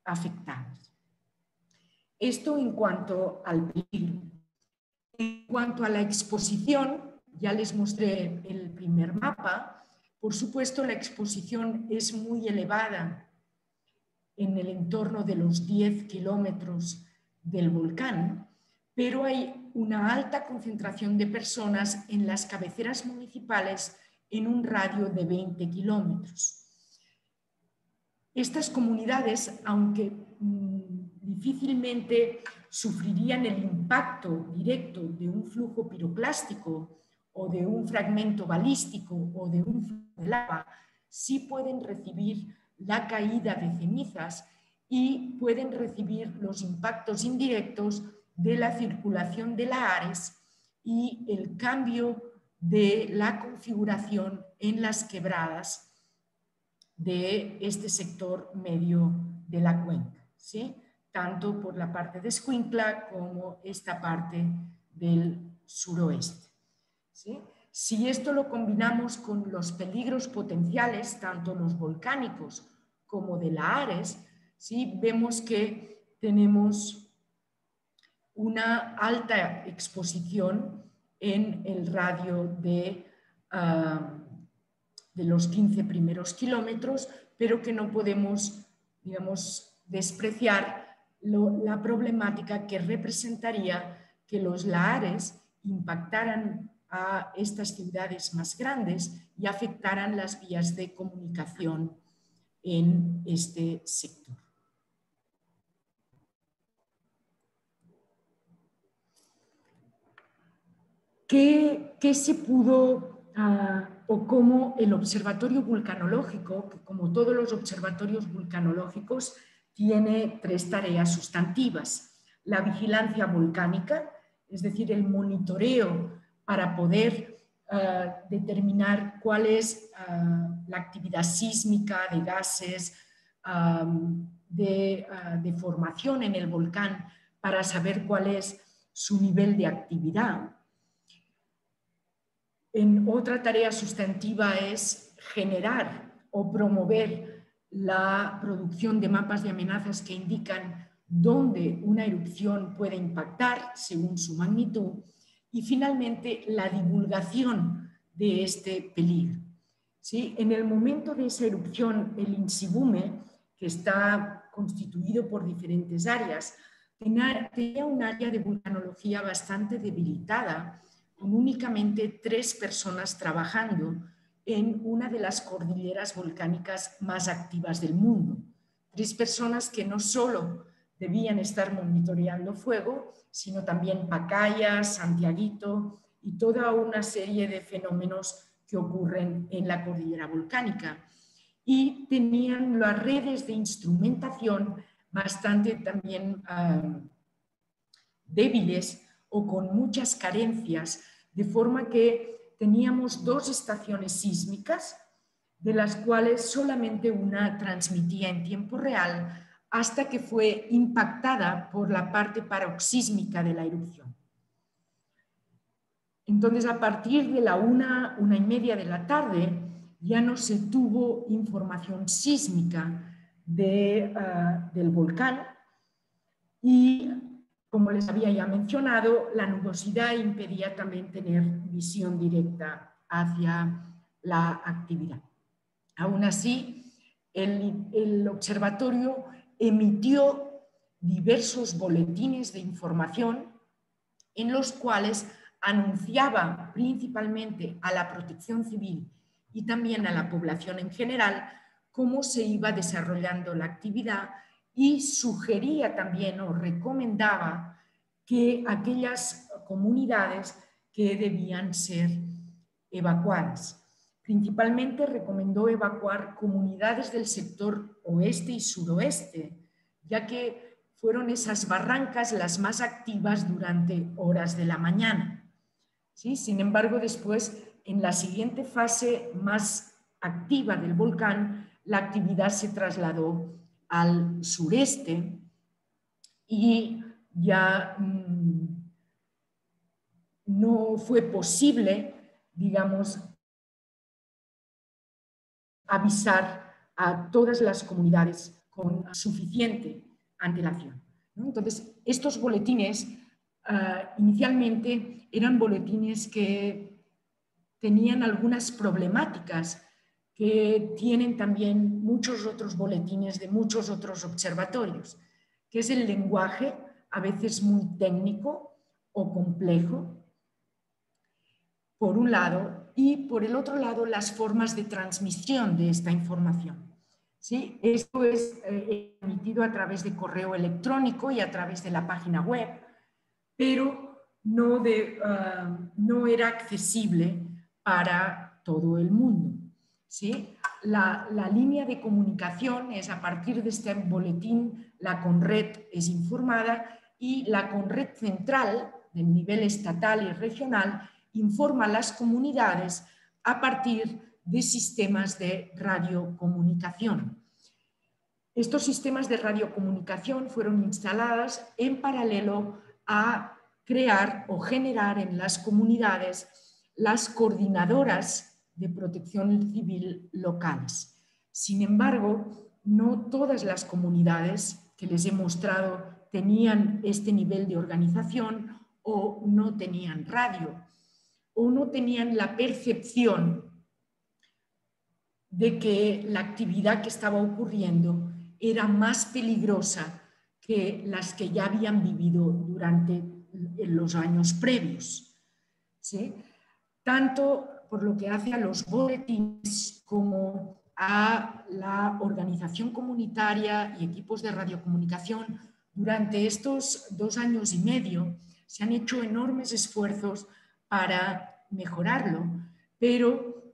afectadas. Esto en cuanto al peligro. En cuanto a la exposición, ya les mostré el primer mapa. Por supuesto, la exposición es muy elevada en el entorno de los 10 kilómetros del volcán, pero hay una alta concentración de personas en las cabeceras municipales en un radio de 20 kilómetros. Estas comunidades, aunque difícilmente sufrirían el impacto directo de un flujo piroclástico o de un fragmento balístico o de un flujo de lava, sí pueden recibir la caída de cenizas y pueden recibir los impactos indirectos de la circulación de la Ares y el cambio de la configuración en las quebradas de este sector medio de la cuenca, ¿sí? Tanto por la parte de Escuintla como esta parte del suroeste, ¿sí? Si esto lo combinamos con los peligros potenciales, tanto los volcánicos como de la Ares, ¿sí? Vemos que tenemos una alta exposición en el radio de los 15 primeros kilómetros, pero que no podemos, digamos, despreciar la problemática que representaría que los lahares impactaran a estas ciudades más grandes y afectaran las vías de comunicación en este sector. ¿Qué se pudo o cómo el observatorio vulcanológico, que como todos los observatorios vulcanológicos, tiene 3 tareas sustantivas? La vigilancia volcánica, es decir, el monitoreo para poder determinar cuál es la actividad sísmica de gases, de formación en el volcán, para saber cuál es su nivel de actividad. Otra tarea sustantiva es generar o promover la producción de mapas de amenazas que indican dónde una erupción puede impactar según su magnitud y finalmente la divulgación de este peligro. ¿Sí? En el momento de esa erupción, el INSIBUME, que está constituido por diferentes áreas, tenía un área de vulcanología bastante debilitada, con únicamente 3 personas trabajando en una de las cordilleras volcánicas más activas del mundo. 3 personas que no solo debían estar monitoreando fuego, sino también Pacaya, Santiaguito y toda una serie de fenómenos que ocurren en la cordillera volcánica. Y tenían las redes de instrumentación bastante también débiles o con muchas carencias, de forma que teníamos 2 estaciones sísmicas, de las cuales solamente una transmitía en tiempo real hasta que fue impactada por la parte paroxísmica de la erupción. Entonces, a partir de la 1:30 de la tarde, ya no se tuvo información sísmica del volcán y, como les había ya mencionado, la nubosidad impedía también tener visión directa hacia la actividad. Aún así, el observatorio emitió diversos boletines de información en los cuales anunciaba principalmente a la protección civil y también a la población en general cómo se iba desarrollando la actividad y sugería también o recomendaba que aquellas comunidades que debían ser evacuadas. Principalmente recomendó evacuar comunidades del sector oeste y suroeste, ya que fueron esas barrancas las más activas durante horas de la mañana. ¿Sí? Sin embargo, después, en la siguiente fase más activa del volcán, la actividad se trasladó al sureste y ya no fue posible, digamos, avisar a todas las comunidades con suficiente antelación, ¿no? Entonces, estos boletines inicialmente eran boletines que tenían algunas problemáticas que tienen también muchos otros boletines de muchos otros observatorios, que es el lenguaje, a veces muy técnico o complejo, por un lado, y por el otro lado, las formas de transmisión de esta información. ¿Sí? Esto es emitido a través de correo electrónico y a través de la página web, pero no era accesible para todo el mundo. ¿Sí? La línea de comunicación es a partir de este boletín, la CONRED es informada y la CONRED central del nivel estatal y regional informa a las comunidades a partir de sistemas de radiocomunicación. Estos sistemas de radiocomunicación fueron instalados en paralelo a crear o generar en las comunidades las coordinadoras de protección civil locales. Sin embargo, no todas las comunidades que les he mostrado tenían este nivel de organización o no tenían radio o no tenían la percepción de que la actividad que estaba ocurriendo era más peligrosa que las que ya habían vivido durante los años previos. ¿Sí? Tanto por lo que hace a los boletines como a la organización comunitaria y equipos de radiocomunicación, durante estos 2 años y medio se han hecho enormes esfuerzos para mejorarlo, pero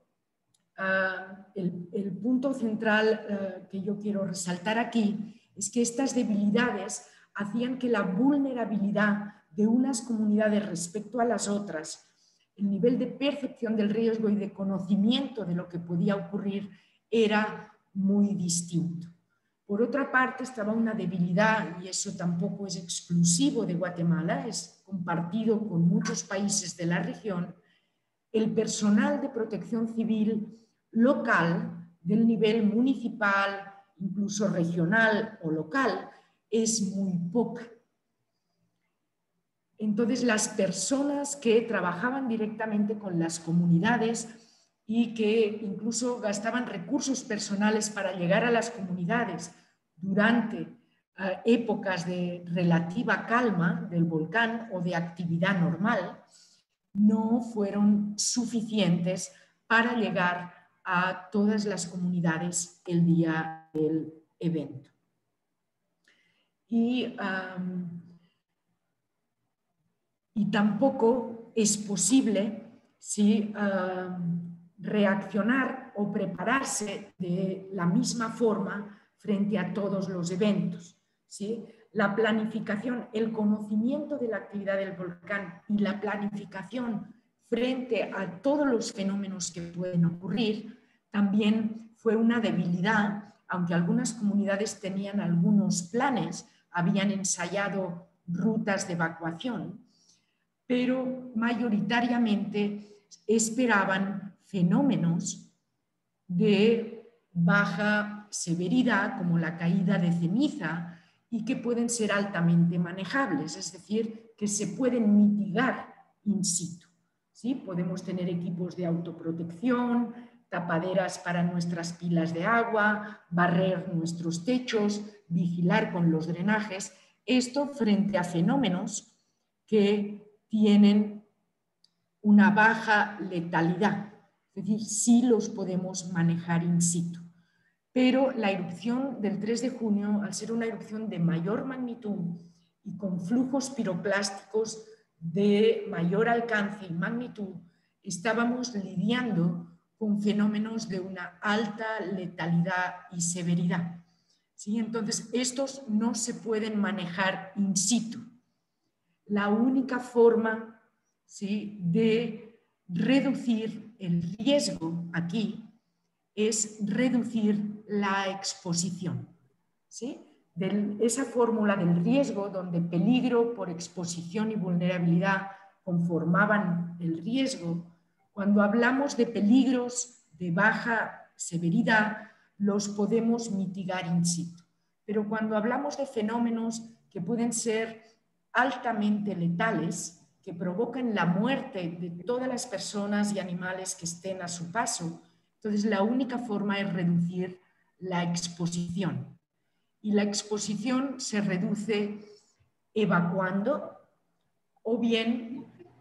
el punto central que yo quiero resaltar aquí es que estas debilidades hacían que la vulnerabilidad de unas comunidades respecto a las otras, el nivel de percepción del riesgo y de conocimiento de lo que podía ocurrir era muy distinto. Por otra parte, estaba una debilidad, y eso tampoco es exclusivo de Guatemala, es compartido con muchos países de la región. El personal de protección civil local, del nivel municipal, incluso regional o local, es muy poca. Entonces, las personas que trabajaban directamente con las comunidades y que incluso gastaban recursos personales para llegar a las comunidades durante épocas de relativa calma del volcán o de actividad normal, no fueron suficientes para llegar a todas las comunidades el día del evento. Y tampoco es posible reaccionar o prepararse de la misma forma frente a todos los eventos. ¿Sí? La planificación, el conocimiento de la actividad del volcán y la planificación frente a todos los fenómenos que pueden ocurrir también fue una debilidad, aunque algunas comunidades tenían algunos planes, habían ensayado rutas de evacuación, pero mayoritariamente esperaban fenómenos de baja severidad, como la caída de ceniza, y que pueden ser altamente manejables, es decir, que se pueden mitigar in situ. ¿Sí? Podemos tener equipos de autoprotección, tapaderas para nuestras pilas de agua, barrer nuestros techos, vigilar con los drenajes. Esto frente a fenómenos que tienen una baja letalidad, es decir, sí los podemos manejar in situ. Pero la erupción del 3 de junio, al ser una erupción de mayor magnitud y con flujos piroclásticos de mayor alcance y magnitud, estábamos lidiando con fenómenos de una alta letalidad y severidad. ¿Sí? Entonces, estos no se pueden manejar in situ. La única forma, ¿sí?, de reducir el riesgo aquí es reducir la exposición. ¿Sí? Esa fórmula del riesgo, donde peligro por exposición y vulnerabilidad conformaban el riesgo, cuando hablamos de peligros de baja severidad, los podemos mitigar in situ. Pero cuando hablamos de fenómenos que pueden ser altamente letales, que provocan la muerte de todas las personas y animales que estén a su paso, entonces la única forma es reducir la exposición. Y la exposición se reduce evacuando o bien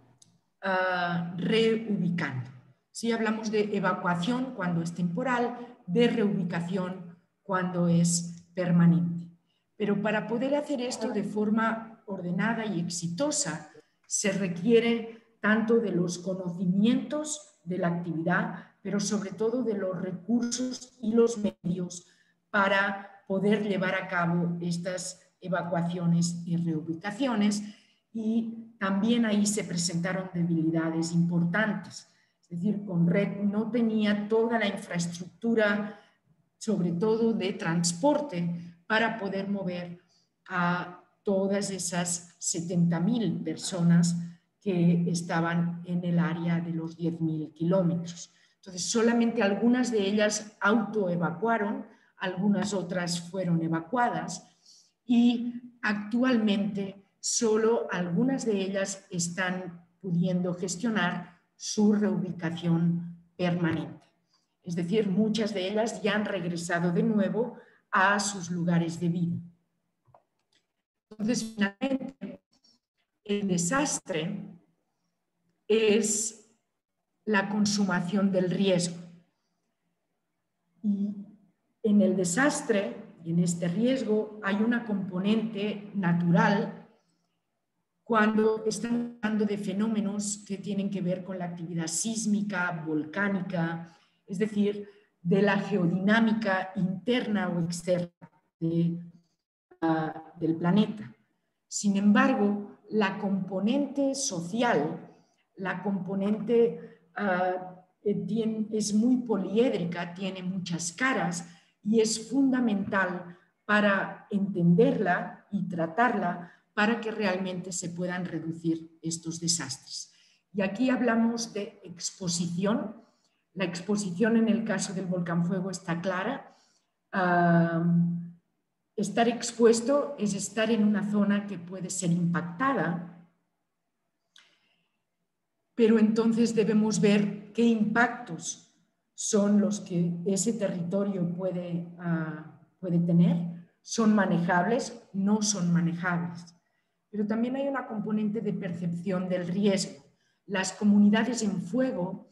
reubicando. Si hablamos de evacuación cuando es temporal, de reubicación cuando es permanente. Pero para poder hacer esto de forma ordenada y exitosa, se requiere tanto de los conocimientos de la actividad, pero sobre todo de los recursos y los medios para poder llevar a cabo estas evacuaciones y reubicaciones, y también ahí se presentaron debilidades importantes. Es decir, Conred no tenía toda la infraestructura, sobre todo de transporte, para poder mover a todas esas 70.000 personas que estaban en el área de los 10.000 kilómetros. Entonces, solamente algunas de ellas autoevacuaron, algunas otras fueron evacuadas, y actualmente solo algunas de ellas están pudiendo gestionar su reubicación permanente. Es decir, muchas de ellas ya han regresado de nuevo a sus lugares de vida. Entonces, finalmente, el desastre es la consumación del riesgo. Y en el desastre, y en este riesgo, hay una componente natural cuando estamos hablando de fenómenos que tienen que ver con la actividad sísmica, volcánica, es decir, de la geodinámica interna o externa del planeta. Sin embargo, la componente social, la componente es muy poliédrica, tiene muchas caras y es fundamental para entenderla y tratarla para que realmente se puedan reducir estos desastres. Y aquí hablamos de exposición. La exposición en el caso del volcán Fuego está clara. Estar expuesto es estar en una zona que puede ser impactada, pero entonces debemos ver qué impactos son los que ese territorio puede tener. ¿Son manejables? No son manejables. Pero también hay una componente de percepción del riesgo. Las comunidades en fuego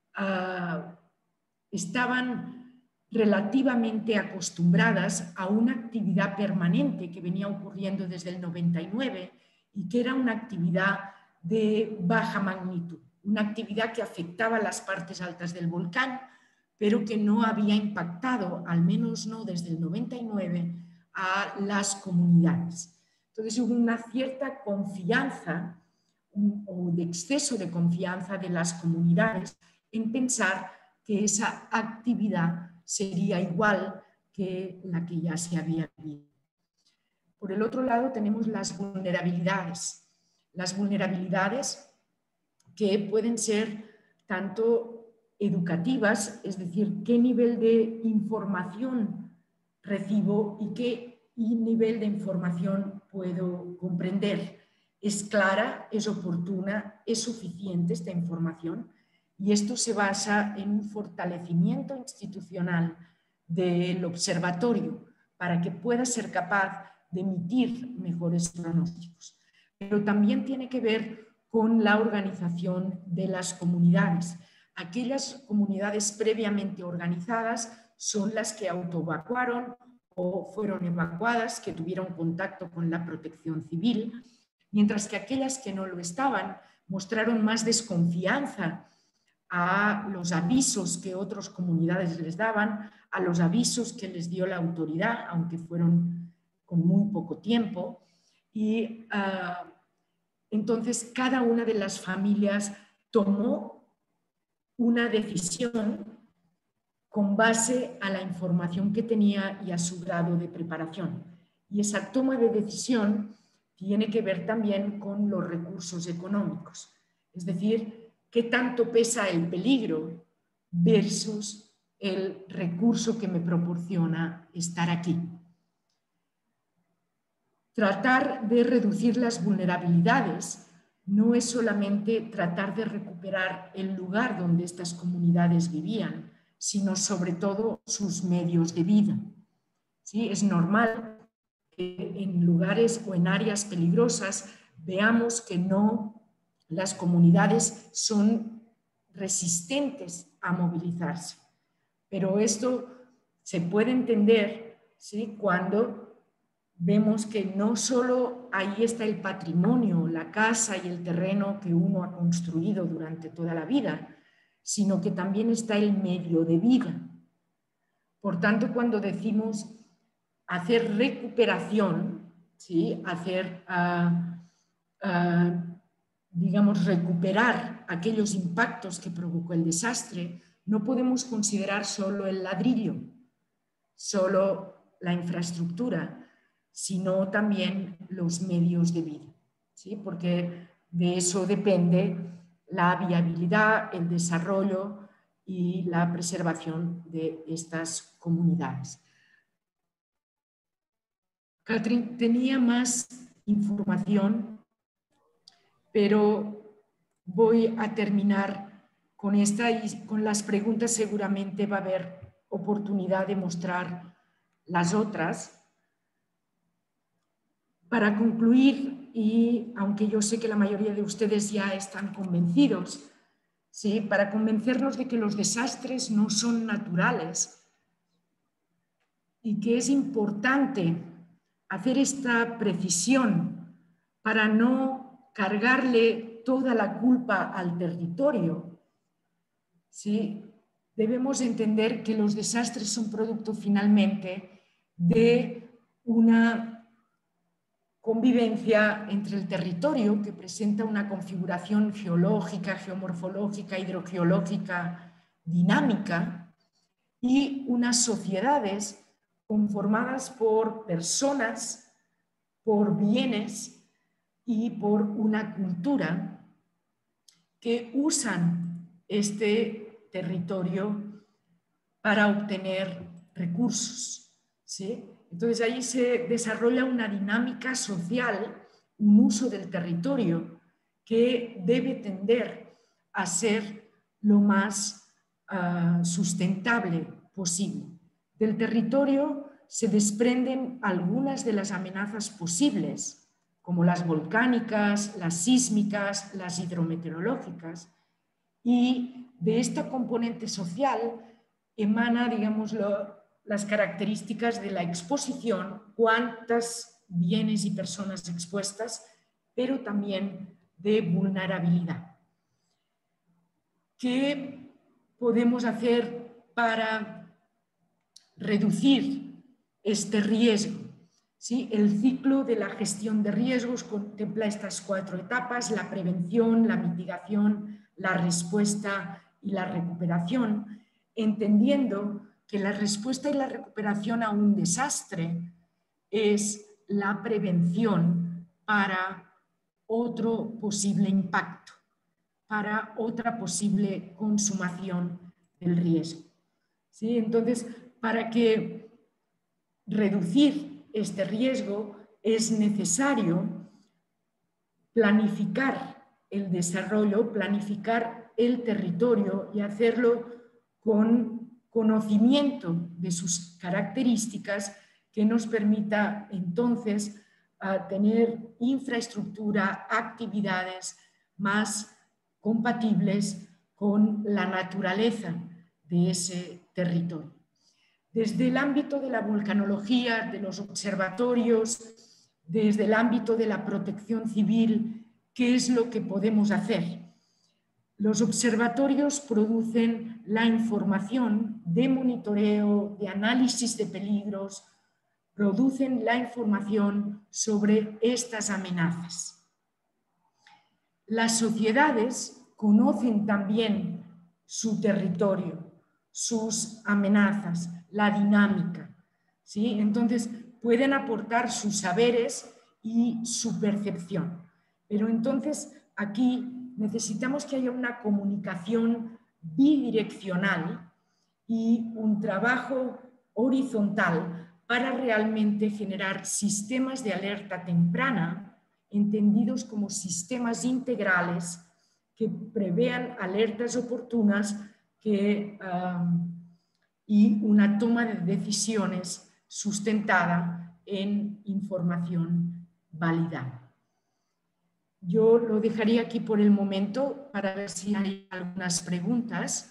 estaban relativamente acostumbradas a una actividad permanente que venía ocurriendo desde el 99 y que era una actividad de baja magnitud, una actividad que afectaba las partes altas del volcán, pero que no había impactado, al menos no desde el 99, a las comunidades. Entonces hubo una cierta confianza o de exceso de confianza de las comunidades en pensar que esa actividad sería igual que la que ya se había vivido. Por el otro lado tenemos las vulnerabilidades que pueden ser tanto educativas, es decir, qué nivel de información recibo y qué nivel de información puedo comprender. ¿Es clara? ¿Es oportuna? ¿Es suficiente esta información? Y esto se basa en un fortalecimiento institucional del observatorio para que pueda ser capaz de emitir mejores pronósticos. Pero también tiene que ver con la organización de las comunidades. Aquellas comunidades previamente organizadas son las que autoevacuaron o fueron evacuadas, que tuvieron contacto con la protección civil, mientras que aquellas que no lo estaban mostraron más desconfianza a los avisos que otras comunidades les daban, a los avisos que les dio la autoridad, aunque fueron con muy poco tiempo. Y entonces cada una de las familias tomó una decisión con base a la información que tenía y a su grado de preparación. Y esa toma de decisión tiene que ver también con los recursos económicos. Es decir, qué tanto pesa el peligro versus el recurso que me proporciona estar aquí. tratar de reducir las vulnerabilidades no es solamente tratar de recuperar el lugar donde estas comunidades vivían, sino sobre todo sus medios de vida. ¿Sí? Es normal que en lugares o en áreas peligrosas veamos que las comunidades son resistentes a movilizarse. Pero esto se puede entender, ¿sí?, cuando vemos que no solo ahí está el patrimonio, la casa y el terreno que uno ha construido durante toda la vida, sino que también está el medio de vida. Por tanto, cuando decimos hacer recuperación, ¿sí?, digamos, recuperar aquellos impactos que provocó el desastre, no podemos considerar solo el ladrillo, solo la infraestructura, sino también los medios de vida, ¿sí? Porque de eso depende la viabilidad, el desarrollo y la preservación de estas comunidades. Catherine tenía más información, pero voy a terminar con esta y con las preguntas seguramente va a haber oportunidad de mostrar las otras. Para concluir, y aunque yo sé que la mayoría de ustedes ya están convencidos, ¿sí?, para convencernos de que los desastres no son naturales y que es importante hacer esta precisión para no cargarle toda la culpa al territorio, ¿sí?, debemos entender que los desastres son producto finalmente de una convivencia entre el territorio, que presenta una configuración geológica, geomorfológica, hidrogeológica dinámica, y unas sociedades conformadas por personas, por bienes y por una cultura que usan este territorio para obtener recursos, ¿sí? Entonces ahí se desarrolla una dinámica social, un uso del territorio que debe tender a ser lo más sustentable posible. Del territorio se desprenden algunas de las amenazas posibles, como las volcánicas, las sísmicas, las hidrometeorológicas, y de esta componente social emana, digamos, las características de la exposición, cuántas bienes y personas expuestas, pero también de vulnerabilidad. ¿Qué podemos hacer para reducir este riesgo? ¿Sí? El ciclo de la gestión de riesgos contempla estas 4 etapas: la prevención, la mitigación, la respuesta y la recuperación, entendiendo que la respuesta y la recuperación a un desastre es la prevención para otro posible impacto, para otra posible consumación del riesgo. ¿Sí? Entonces, para que reducir este riesgo es necesario planificar el desarrollo, planificar el territorio y hacerlo con conocimiento de sus características que nos permita entonces tener infraestructura, actividades más compatibles con la naturaleza de ese territorio. Desde el ámbito de la vulcanología, de los observatorios, desde el ámbito de la protección civil, ¿qué es lo que podemos hacer? Los observatorios producen la información de monitoreo, de análisis de peligros, producen la información sobre estas amenazas. Las sociedades conocen también su territorio, sus amenazas, la dinámica, ¿sí? Entonces pueden aportar sus saberes y su percepción. Pero entonces aquí necesitamos que haya una comunicación bidireccional y un trabajo horizontal para realmente generar sistemas de alerta temprana, entendidos como sistemas integrales que prevean alertas oportunas y una toma de decisiones sustentada en información válida. Yo lo dejaría aquí por el momento para ver si hay algunas preguntas.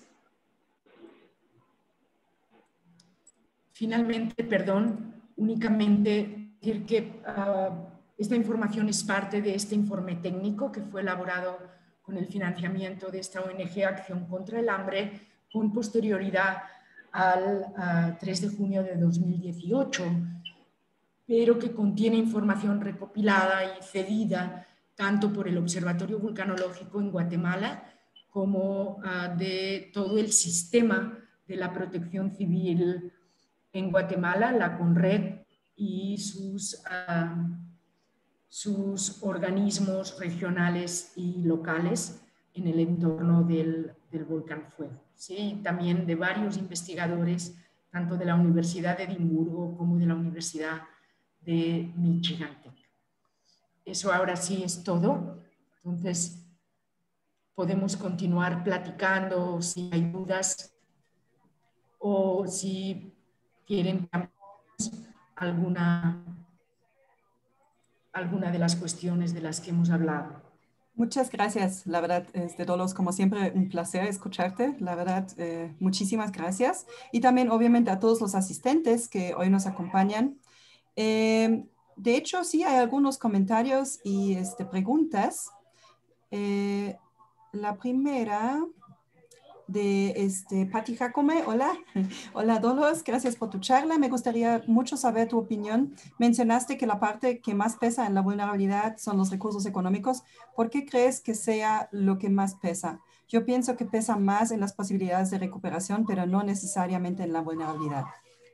Finalmente, únicamente decir que esta información es parte de este informe técnico que fue elaborado con el financiamiento de esta ONG Acción contra el Hambre con posterioridad al 3 de junio de 2018, pero que contiene información recopilada y cedida tanto por el Observatorio Vulcanológico en Guatemala como de todo el sistema de la protección civil en Guatemala, la CONRED y sus organismos regionales y locales en el entorno del volcán Fuego. ¿Sí? También de varios investigadores, tanto de la Universidad de Edimburgo como de la Universidad de Michigan Tech. Eso ahora sí es todo. Entonces, podemos continuar platicando si hay dudas o si quieren alguna de las cuestiones de las que hemos hablado. Muchas gracias, la verdad, Dolores, como siempre, un placer escucharte, la verdad, muchísimas gracias. Y también, obviamente, a todos los asistentes que hoy nos acompañan. De hecho, sí hay algunos comentarios y preguntas. La primera de Patti Jacome. Hola, hola Dolores, gracias por tu charla. Me gustaría mucho saber tu opinión. Mencionaste que la parte que más pesa en la vulnerabilidad son los recursos económicos. ¿Por qué crees que sea lo que más pesa? Yo pienso que pesa más en las posibilidades de recuperación, pero no necesariamente en la vulnerabilidad.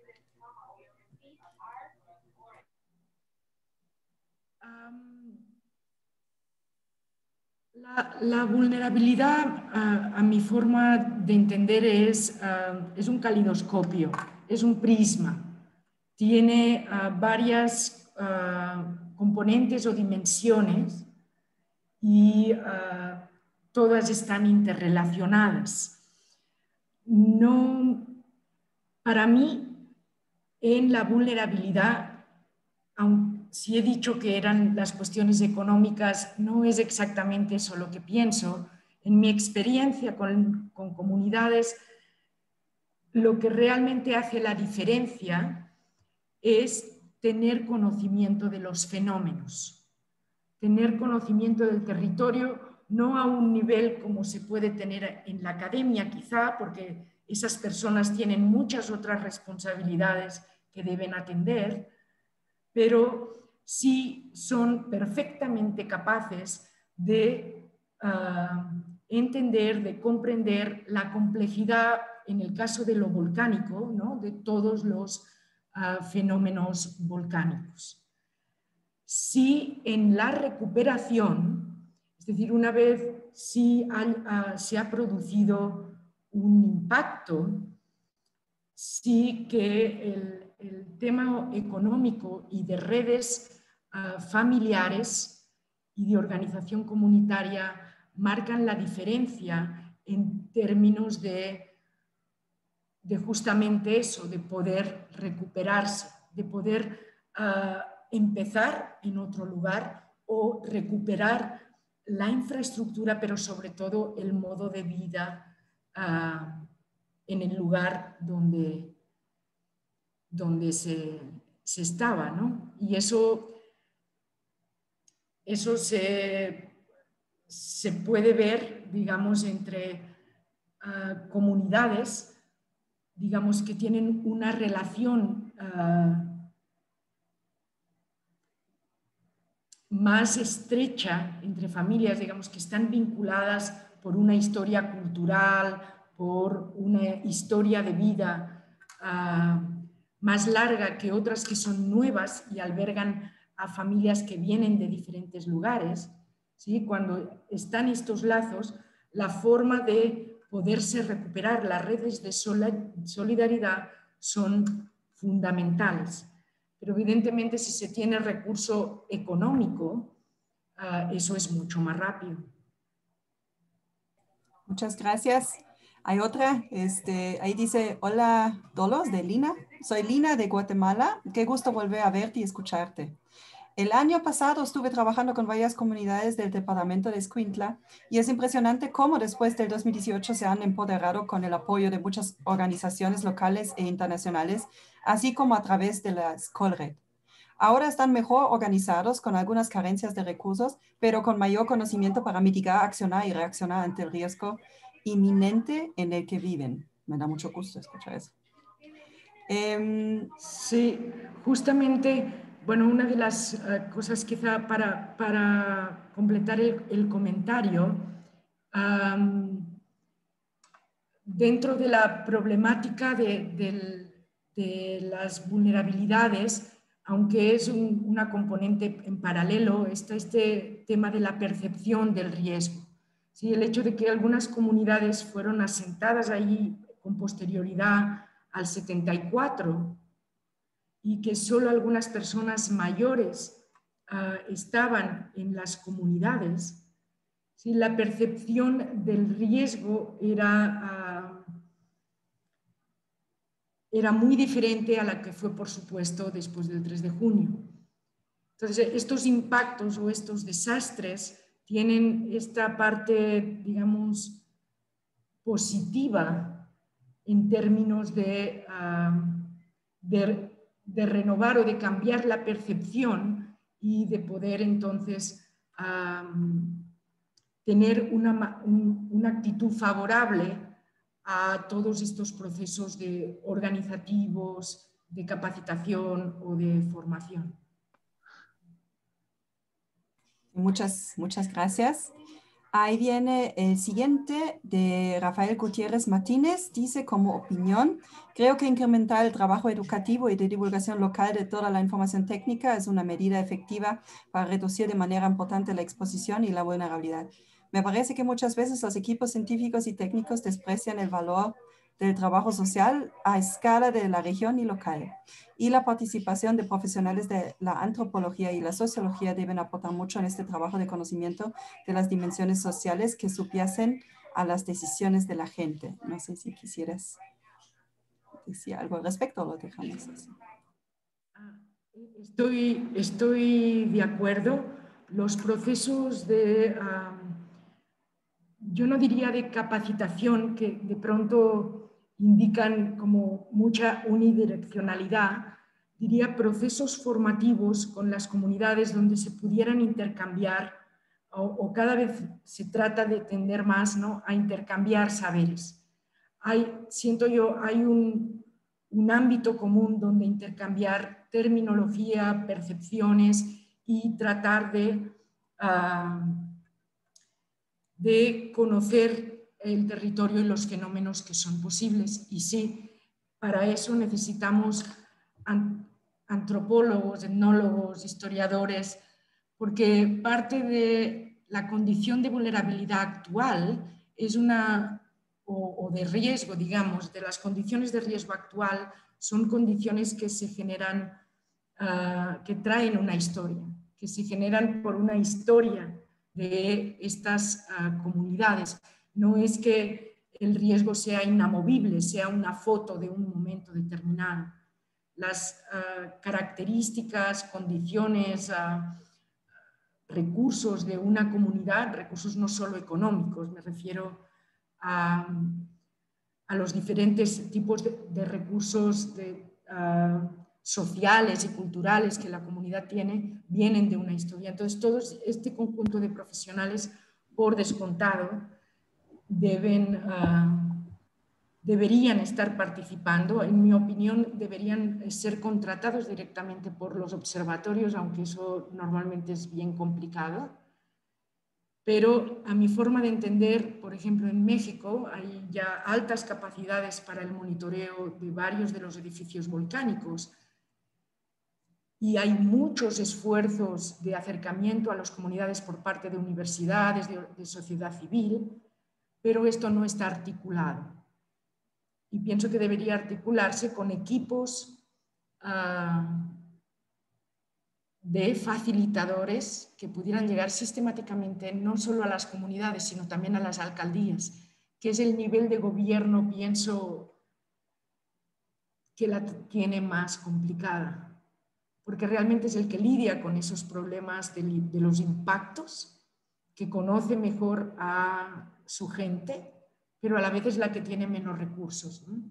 La vulnerabilidad, a mi forma de entender, es un calidoscopio, es un prisma. Tiene varias componentes o dimensiones y todas están interrelacionadas. No, para mí, en la vulnerabilidad, aunque si he dicho que eran las cuestiones económicas, no es exactamente eso lo que pienso. En mi experiencia con comunidades, lo que realmente hace la diferencia es tener conocimiento de los fenómenos, tener conocimiento del territorio, no a un nivel como se puede tener en la academia quizá, porque esas personas tienen muchas otras responsabilidades que deben atender, pero sí son perfectamente capaces de entender, de comprender la complejidad, en el caso de lo volcánico, ¿no?, de todos los fenómenos volcánicos. Si en la recuperación, es decir, una vez si se ha producido un impacto, sí que el tema económico y de redes familiares y de organización comunitaria marcan la diferencia en términos de justamente eso, de poder recuperarse, de poder empezar en otro lugar o recuperar la infraestructura, pero sobre todo el modo de vida en el lugar donde se estaba, ¿no? Y eso se puede ver, digamos, entre comunidades, digamos, que tienen una relación más estrecha entre familias, digamos, que están vinculadas por una historia cultural, por una historia de vida más larga que otras que son nuevas y albergan a familias que vienen de diferentes lugares. ¿Sí? Cuando están estos lazos, la forma de poderse recuperar, las redes de solidaridad son fundamentales. Pero evidentemente si se tiene recurso económico, eso es mucho más rápido. Muchas gracias. Hay otra, ahí dice, hola Dolos, de Lina. Soy Lina de Guatemala. Qué gusto volver a verte y escucharte. El año pasado estuve trabajando con varias comunidades del departamento de Escuintla y es impresionante cómo después del 2018 se han empoderado con el apoyo de muchas organizaciones locales e internacionales, así como a través de la Skolred. Ahora están mejor organizados con algunas carencias de recursos, pero con mayor conocimiento para mitigar, accionar y reaccionar ante el riesgo inminente en el que viven. Me da mucho gusto escuchar eso. Sí, justamente, bueno, una de las cosas quizá para completar el comentario, dentro de la problemática de las vulnerabilidades, aunque es una componente en paralelo, está este tema de la percepción del riesgo. ¿Sí? El hecho de que algunas comunidades fueron asentadas allí con posterioridad al 74 y que solo algunas personas mayores estaban en las comunidades, ¿sí? La percepción del riesgo era muy diferente a la que fue, por supuesto, después del 3 de junio. Entonces, estos impactos o estos desastres tienen esta parte, digamos, positiva en términos de renovar o de cambiar la percepción y de poder entonces tener una actitud favorable a todos estos procesos organizativos, de capacitación o de formación. Muchas gracias. Ahí viene el siguiente de Rafael Gutiérrez Martínez. Dice como opinión, creo que incrementar el trabajo educativo y de divulgación local de toda la información técnica es una medida efectiva para reducir de manera importante la exposición y la vulnerabilidad. Me parece que muchas veces los equipos científicos y técnicos desprecian el valor del trabajo social a escala de la región y local. Y la participación de profesionales de la antropología y la sociología deben aportar mucho en este trabajo de conocimiento de las dimensiones sociales que subyacen a las decisiones de la gente. No sé si quisieras decir algo al respecto o lo dejamos así. Estoy de acuerdo. Los procesos yo no diría de capacitación, que de pronto indican como mucha unidireccionalidad, diría procesos formativos con las comunidades donde se pudieran intercambiar o cada vez se trata de tender más, ¿no?, a intercambiar saberes. Siento yo, hay un ámbito común donde intercambiar terminología, percepciones y tratar de conocer el territorio y los fenómenos que son posibles. Y sí, para eso necesitamos antropólogos, etnólogos, historiadores, porque parte de la condición de vulnerabilidad actual es o de riesgo, digamos, de las condiciones de riesgo actual son condiciones que se generan, que traen una historia, que se generan por una historia de estas comunidades. No es que el riesgo sea inamovible, sea una foto de un momento determinado. Las características, condiciones, recursos de una comunidad, recursos no solo económicos, me refiero a los diferentes tipos de recursos sociales y culturales que la comunidad tiene, vienen de una historia. Entonces, todo este conjunto de profesionales, por descontado, deberían estar participando. En mi opinión, deberían ser contratados directamente por los observatorios, aunque eso normalmente es bien complicado. Pero a mi forma de entender, por ejemplo, en México hay ya altas capacidades para el monitoreo de varios de los edificios volcánicos y hay muchos esfuerzos de acercamiento a las comunidades por parte de universidades, de sociedad civil, pero esto no está articulado. Y pienso que debería articularse con equipos de facilitadores que pudieran llegar sistemáticamente no solo a las comunidades, sino también a las alcaldías, que es el nivel de gobierno, pienso, que la tiene más complicada, porque realmente es el que lidia con esos problemas de los impactos, que conoce mejor a su gente, pero a la vez es la que tiene menos recursos, ¿no?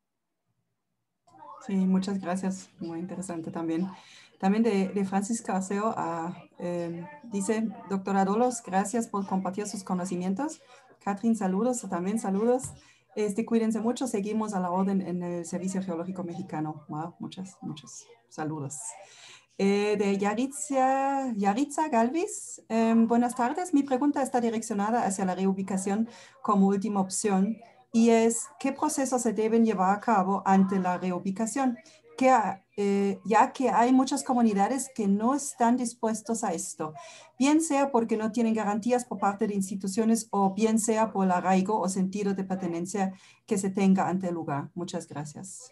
Sí, muchas gracias. Muy interesante también. También de Francisca Arceo dice, doctora Dolos, gracias por compartir sus conocimientos. Catherine, saludos, también saludos. Cuídense mucho, seguimos a la orden en el Servicio Geológico Mexicano. Wow, muchos saludos. De Yaritza Galvis, buenas tardes. Mi pregunta está direccionada hacia la reubicación como última opción y es, ¿qué procesos se deben llevar a cabo ante la reubicación? Ya que hay muchas comunidades que no están dispuestos a esto, bien sea porque no tienen garantías por parte de instituciones o bien sea por el arraigo o sentido de pertenencia que se tenga ante el lugar. Muchas gracias.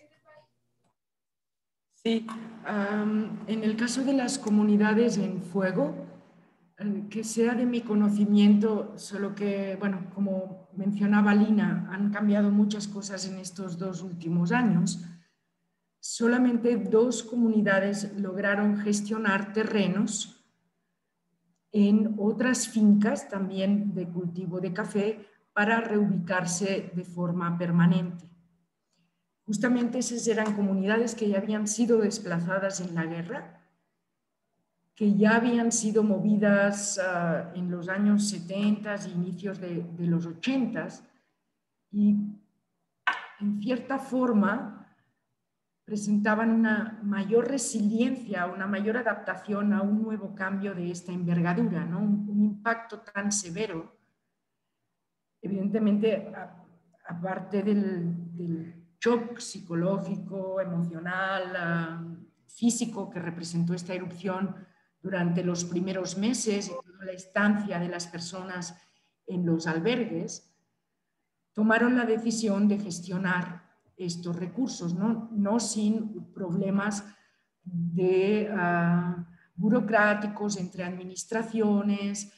Sí, en el caso de las comunidades en fuego, que sea de mi conocimiento, solo que, bueno, como mencionaba Lina, han cambiado muchas cosas en estos 2 últimos años. Solamente 2 comunidades lograron gestionar terrenos en otras fincas también de cultivo de café para reubicarse de forma permanente. Justamente esas eran comunidades que ya habían sido desplazadas en la guerra, que ya habían sido movidas en los años 70 e inicios de los 80 y en cierta forma presentaban una mayor resiliencia, una mayor adaptación a un nuevo cambio de esta envergadura, ¿no? Un impacto tan severo. Evidentemente, aparte del shock psicológico, emocional, físico que representó esta erupción durante los primeros meses y toda la estancia de las personas en los albergues, tomaron la decisión de gestionar estos recursos, no sin problemas burocráticos entre administraciones,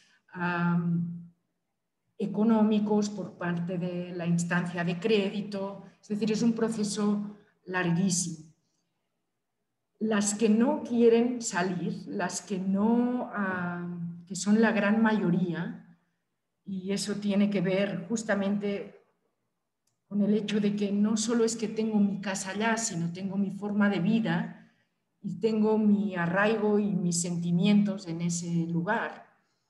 económicos por parte de la instancia de crédito, es decir, es un proceso larguísimo. Las que no quieren salir, las que no, que son la gran mayoría, y eso tiene que ver justamente con el hecho de que no solo es que tengo mi casa allá, sino tengo mi forma de vida y tengo mi arraigo y mis sentimientos en ese lugar.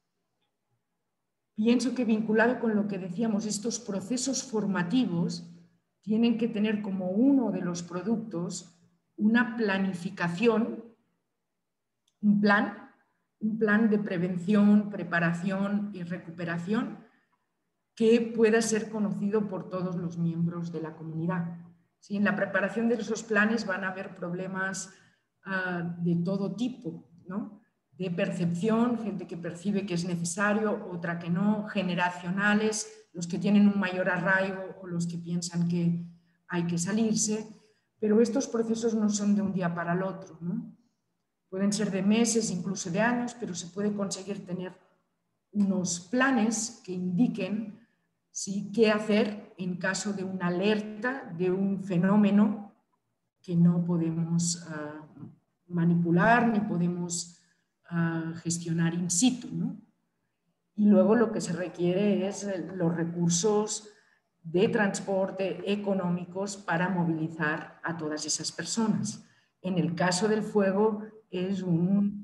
Pienso que vinculado con lo que decíamos, estos procesos formativos tienen que tener como uno de los productos una planificación, un plan de prevención, preparación y recuperación que pueda ser conocido por todos los miembros de la comunidad. ¿Sí? En la preparación de esos planes van a haber problemas de todo tipo, ¿no? De percepción, gente que percibe que es necesario, otra que no, generacionales, los que tienen un mayor arraigo o los que piensan que hay que salirse, pero estos procesos no son de un día para el otro, ¿no? Pueden ser de meses, incluso de años, pero se puede conseguir tener unos planes que indiquen ¿sí? qué hacer en caso de una alerta de un fenómeno que no podemos manipular ni podemos gestionar in situ, ¿no? Y luego lo que se requiere es los recursos de transporte económicos para movilizar a todas esas personas. En el caso del fuego es un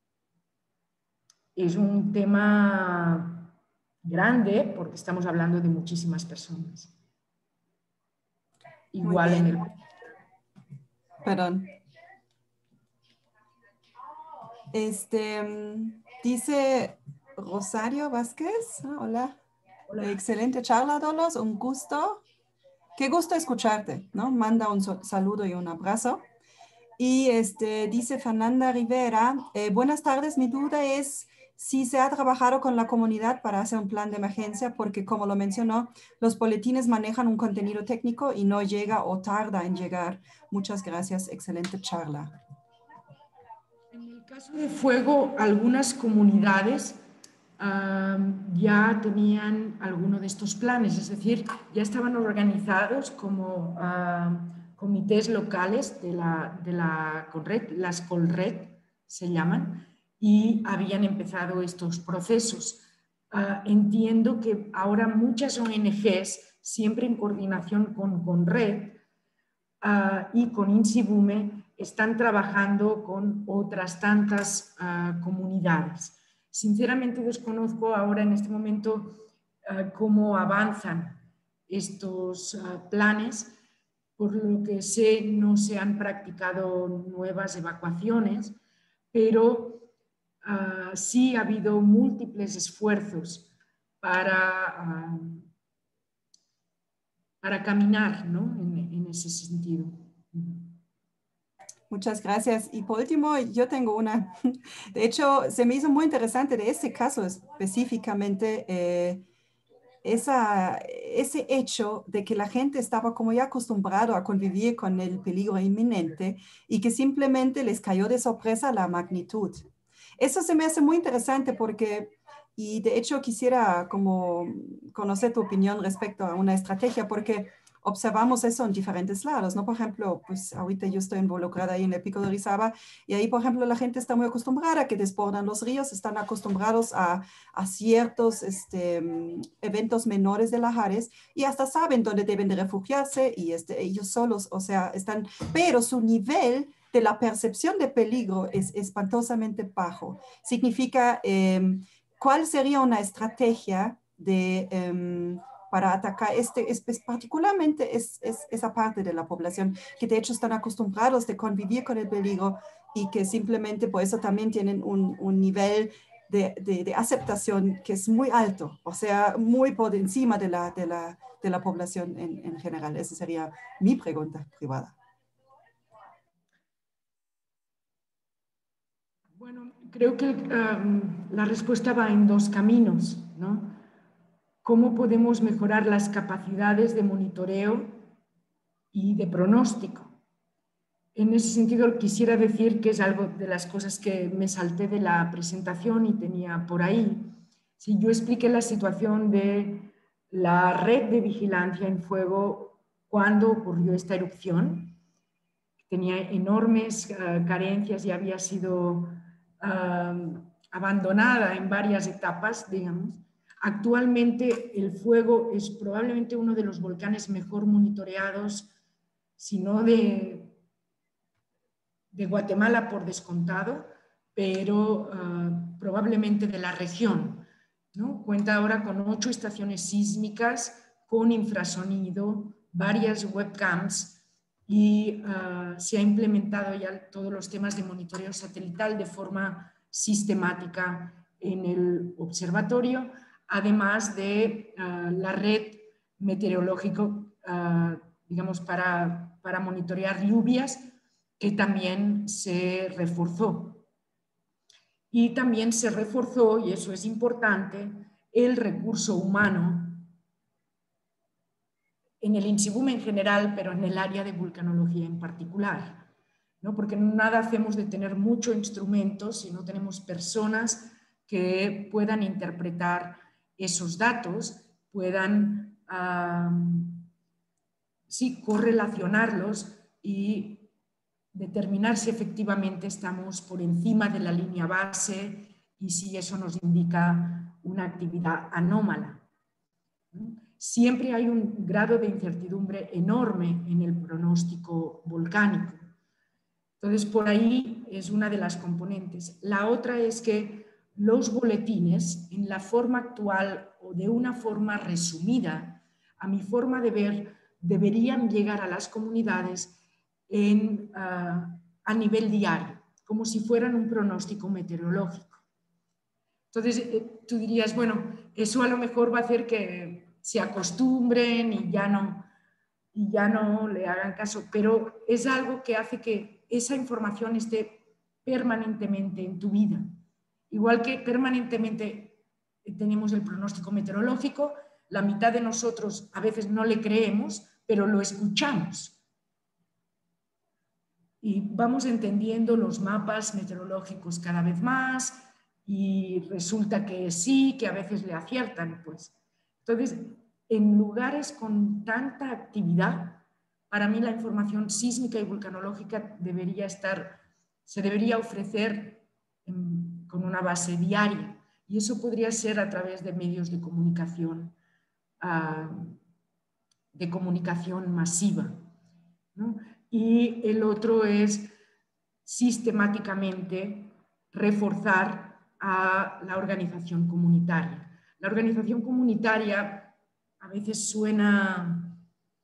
tema grande porque estamos hablando de muchísimas personas. Igual en el... Perdón. Dice Rosario Vázquez. Hola. Hola. Excelente charla, Dolos. Un gusto. Qué gusto escucharte, ¿no? Manda un saludo y un abrazo. Y dice Fernanda Rivera, buenas tardes, mi duda es si se ha trabajado con la comunidad para hacer un plan de emergencia, porque como lo mencionó, los boletines manejan un contenido técnico y no llega o tarda en llegar. Muchas gracias, excelente charla. En el caso de fuego, algunas comunidades ya tenían alguno de estos planes, es decir, ya estaban organizados como comités locales de la Colred, las Colred se llaman, y habían empezado estos procesos. Entiendo que ahora muchas ONGs, siempre en coordinación con Conred y con INSIBUME, están trabajando con otras tantas comunidades. Sinceramente desconozco ahora en este momento cómo avanzan estos planes. Por lo que sé, no se han practicado nuevas evacuaciones, pero sí ha habido múltiples esfuerzos para caminar, ¿no? en ese sentido. Muchas gracias. Y por último, yo tengo una, de hecho, se me hizo muy interesante de este caso específicamente, ese hecho de que la gente estaba como ya acostumbrado a convivir con el peligro inminente y que simplemente les cayó de sorpresa la magnitud. Eso se me hace muy interesante porque, y de hecho quisiera como conocer tu opinión respecto a una estrategia, porque observamos eso en diferentes lados, ¿no? Por ejemplo, pues ahorita yo estoy involucrada ahí en el Pico de Orizaba y ahí, por ejemplo, la gente está muy acostumbrada a que desbordan los ríos, están acostumbrados a ciertos eventos menores de Lahares y hasta saben dónde deben de refugiarse y ellos solos, o sea, están, pero su nivel de la percepción de peligro es espantosamente bajo. Significa, ¿cuál sería una estrategia para atacar particularmente esa parte de la población que de hecho están acostumbrados de convivir con el peligro y que simplemente por eso también tienen un nivel de aceptación que es muy alto, o sea, muy por encima de la población en general? Esa sería mi pregunta privada. Bueno, creo que la respuesta va en dos caminos, ¿no? ¿Cómo podemos mejorar las capacidades de monitoreo y de pronóstico? En ese sentido, quisiera decir que es algo de las cosas que me salté de la presentación y tenía por ahí. Si yo expliqué la situación de la red de vigilancia en fuego cuando ocurrió esta erupción, tenía enormes carencias y había sido abandonada en varias etapas, digamos. Actualmente el fuego es probablemente uno de los volcanes mejor monitoreados, si no de Guatemala por descontado, pero probablemente de la región, ¿no? Cuenta ahora con 8 estaciones sísmicas, con infrasonido, varias webcams y se ha implementado ya todos los temas de monitoreo satelital de forma sistemática en el observatorio, además de la red meteorológica, digamos, para monitorear lluvias, que también se reforzó. Y también se reforzó, y eso es importante, el recurso humano en el INSIBUME en general, pero en el área de vulcanología en particular, ¿no? Porque nada hacemos de tener mucho instrumento si no tenemos personas que puedan interpretar esos datos, puedan sí, correlacionarlos y determinar si efectivamente estamos por encima de la línea base y si eso nos indica una actividad anómala. Siempre hay un grado de incertidumbre enorme en el pronóstico volcánico. Entonces, por ahí es una de las componentes. La otra es que los boletines, en la forma actual o de una forma resumida, a mi forma de ver, deberían llegar a las comunidades a nivel diario, como si fueran un pronóstico meteorológico. Entonces, tú dirías, bueno, eso a lo mejor va a hacer que se acostumbren y ya no le hagan caso, pero es algo que hace que esa información esté permanentemente en tu vida Igual que permanentemente tenemos el pronóstico meteorológico, la mitad de nosotros a veces no le creemos, pero lo escuchamos. Y vamos entendiendo los mapas meteorológicos cada vez más y resulta que sí, que a veces le aciertan, pues. Entonces, en lugares con tanta actividad, para mí la información sísmica y vulcanológica se debería ofrecer con una base diaria, y eso podría ser a través de medios de comunicación masiva, ¿no? Y el otro es sistemáticamente reforzar a la organización comunitaria. La organización comunitaria a veces suena,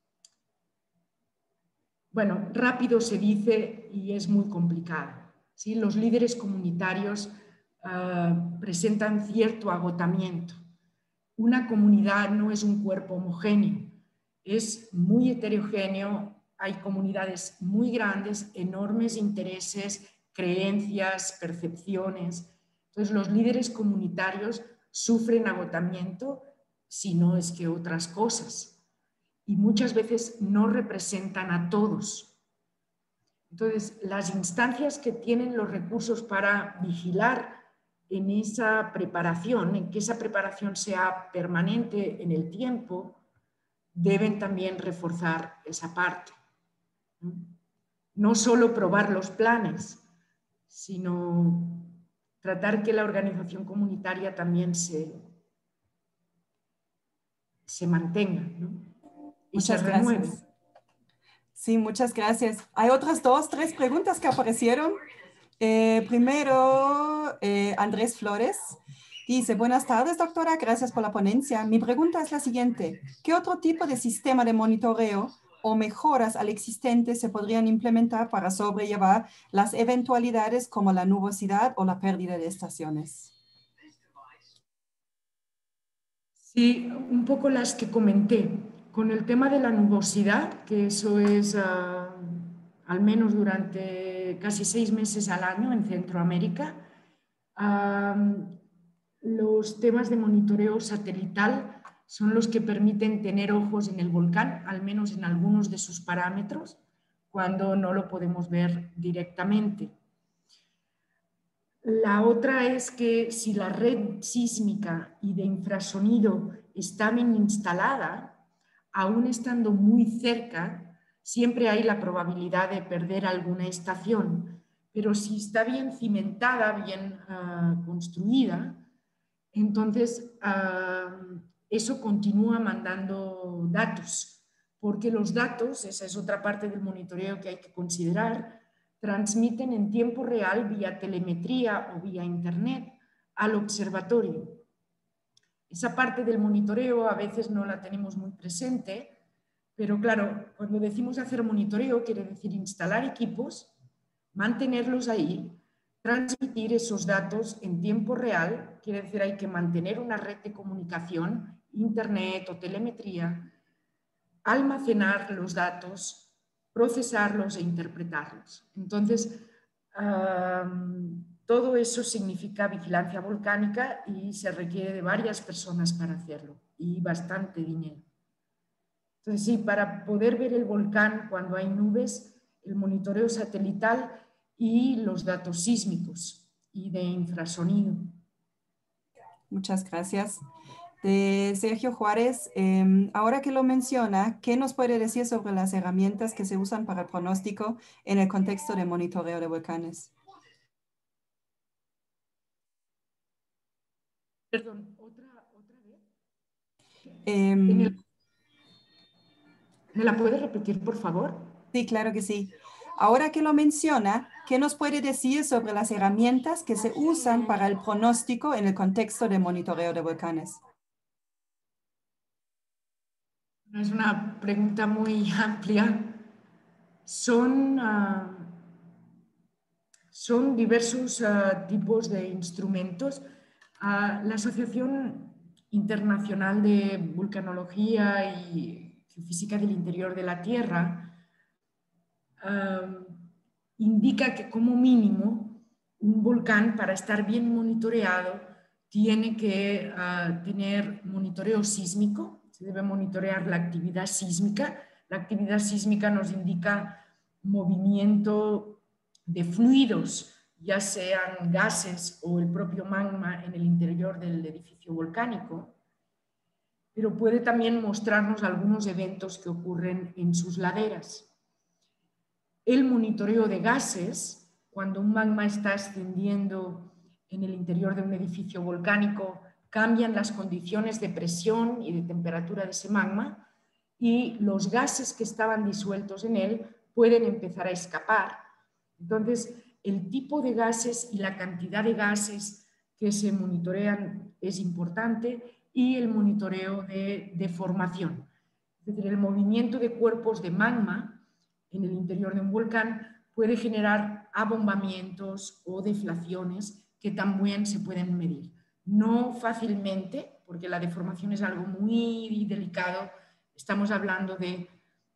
bueno, rápido se dice y es muy complicado, ¿sí? Los líderes comunitarios presentan cierto agotamiento. Una comunidad no es un cuerpo homogéneo, es muy heterogéneo, hay comunidades muy grandes, enormes intereses, creencias, percepciones. Entonces, los líderes comunitarios sufren agotamiento, si no es que otras cosas, y muchas veces no representan a todos. Entonces, las instancias que tienen los recursos para vigilar en esa preparación, en que esa preparación sea permanente en el tiempo, deben también reforzar esa parte. No solo probar los planes, sino tratar que la organización comunitaria también se mantenga, ¿no? Y se renueve. Gracias. Sí, muchas gracias. Hay otras 2, 3 preguntas que aparecieron. Primero, Andrés Flores dice, buenas tardes, doctora, gracias por la ponencia. Mi pregunta es la siguiente. ¿Qué otro tipo de sistema de monitoreo o mejoras al existente se podrían implementar para sobrellevar las eventualidades como la nubosidad o la pérdida de estaciones? Sí, un poco las que comenté. Con el tema de la nubosidad, que eso es al menos durante casi 6 meses al año en Centroamérica, los temas de monitoreo satelital son los que permiten tener ojos en el volcán, al menos en algunos de sus parámetros, cuando no lo podemos ver directamente. La otra es que si la red sísmica y de infrasonido está bien instalada, aún estando muy cerca, siempre hay la probabilidad de perder alguna estación. Pero si está bien cimentada, bien construida, entonces eso continúa mandando datos, porque los datos, esa es otra parte del monitoreo que hay que considerar, transmiten en tiempo real vía telemetría o vía internet al observatorio. Esa parte del monitoreo a veces no la tenemos muy presente, pero claro, cuando decimos hacer monitoreo quiere decir instalar equipos, mantenerlos ahí, transmitir esos datos en tiempo real, quiere decir hay que mantener una red de comunicación, internet o telemetría, almacenar los datos, procesarlos e interpretarlos. Entonces, todo eso significa vigilancia volcánica y se requiere de varias personas para hacerlo y bastante dinero. Entonces, sí, para poder ver el volcán cuando hay nubes, el monitoreo satelital y los datos sísmicos y de infrasonido. Muchas gracias. De Sergio Juárez, ahora que lo menciona, ¿qué nos puede decir sobre las herramientas que se usan para el pronóstico en el contexto de monitoreo de volcanes? Perdón, ¿otra vez? ¿Me la puede repetir, por favor? Sí, claro que sí. Ahora que lo menciona, ¿qué nos puede decir sobre las herramientas que se usan para el pronóstico en el contexto de monitoreo de volcanes? Es una pregunta muy amplia. Son diversos tipos de instrumentos. La Asociación Internacional de Vulcanología y Geofísica del Interior de la Tierra indica que como mínimo un volcán, para estar bien monitoreado, tiene que tener monitoreo sísmico, se debe monitorear la actividad sísmica. La actividad sísmica nos indica movimiento de fluidos, ya sean gases o el propio magma en el interior del edificio volcánico, pero puede también mostrarnos algunos eventos que ocurren en sus laderas. El monitoreo de gases, cuando un magma está ascendiendo en el interior de un edificio volcánico, cambian las condiciones de presión y de temperatura de ese magma y los gases que estaban disueltos en él pueden empezar a escapar. Entonces, el tipo de gases y la cantidad de gases que se monitorean es importante, y el monitoreo de deformación, es decir, el movimiento de cuerpos de magma en el interior de un volcán puede generar abombamientos o deflaciones que también se pueden medir. No fácilmente, porque la deformación es algo muy delicado, estamos hablando de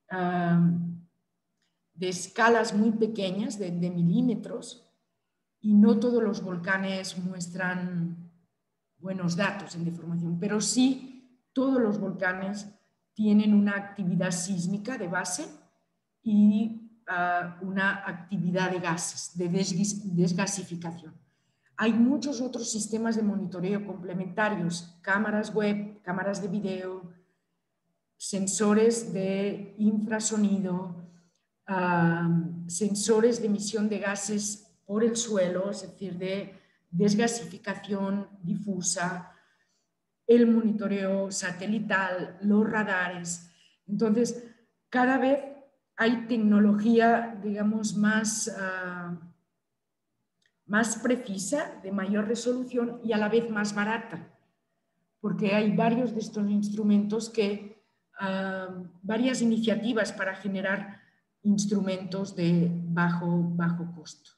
escalas muy pequeñas, de milímetros, y no todos los volcanes muestran buenos datos en deformación, pero sí todos los volcanes tienen una actividad sísmica de base y una actividad de gases, de desgasificación. Hay muchos otros sistemas de monitoreo complementarios, cámaras web, cámaras de video, sensores de infrasonido, sensores de emisión de gases por el suelo, es decir, de desgasificación difusa, el monitoreo satelital, los radares. Entonces, cada vez hay tecnología, digamos, más precisa, de mayor resolución y a la vez más barata, porque hay varios de estos instrumentos que, varias iniciativas para generar instrumentos de bajo costo.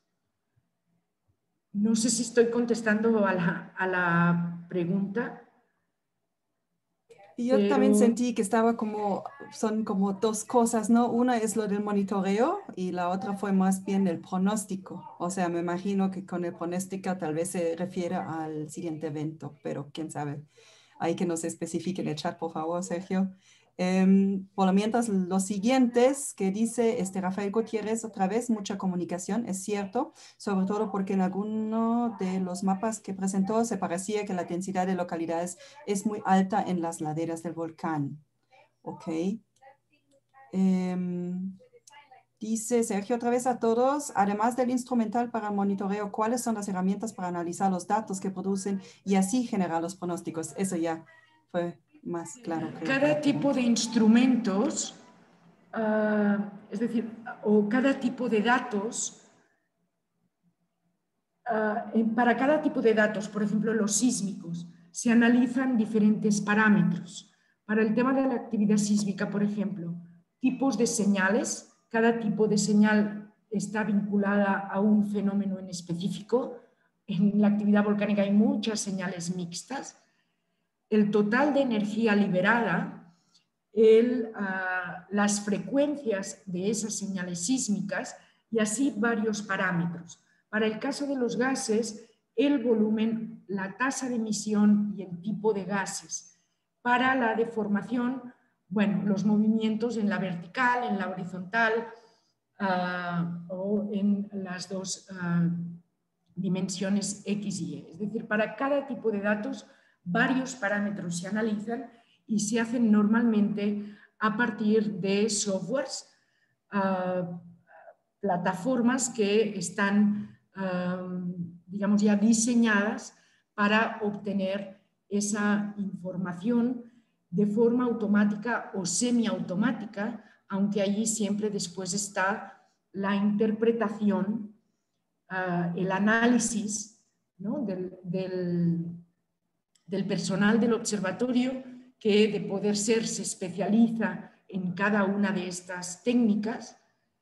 No sé si estoy contestando a la pregunta. Y yo también sentí que estaba son como dos cosas, ¿no? Una es lo del monitoreo y la otra fue más bien el pronóstico. O sea, me imagino que con el pronóstico tal vez se refiere al siguiente evento, pero quién sabe. Hay que nos especifique en el chat, por favor, Sergio. Por lo mientras, los siguientes que dice Rafael Gutiérrez, otra vez, mucha comunicación, es cierto, sobre todo porque en alguno de los mapas que presentó se parecía que la densidad de localidades es muy alta en las laderas del volcán. Ok. Dice Sergio otra vez a todos, además del instrumental para el monitoreo, ¿cuáles son las herramientas para analizar los datos que producen y así generar los pronósticos? Eso ya fue más claro. Cada tipo de instrumentos, es decir, o cada tipo de datos, para cada tipo de datos, por ejemplo, los sísmicos, se analizan diferentes parámetros. Para el tema de la actividad sísmica, por ejemplo, tipos de señales, cada tipo de señal está vinculada a un fenómeno en específico. En la actividad volcánica hay muchas señales mixtas. El total de energía liberada, las frecuencias de esas señales sísmicas y así varios parámetros. Para el caso de los gases, el volumen, la tasa de emisión y el tipo de gases. Para la deformación, bueno, los movimientos en la vertical, en la horizontal o en las dos dimensiones X y Y. Es decir, para cada tipo de datos, varios parámetros se analizan y se hacen normalmente a partir de softwares, plataformas que están, digamos, ya diseñadas para obtener esa información de forma automática o semiautomática, aunque allí siempre después está la interpretación, el análisis, ¿no? del personal del observatorio, que de poder ser se especializa en cada una de estas técnicas,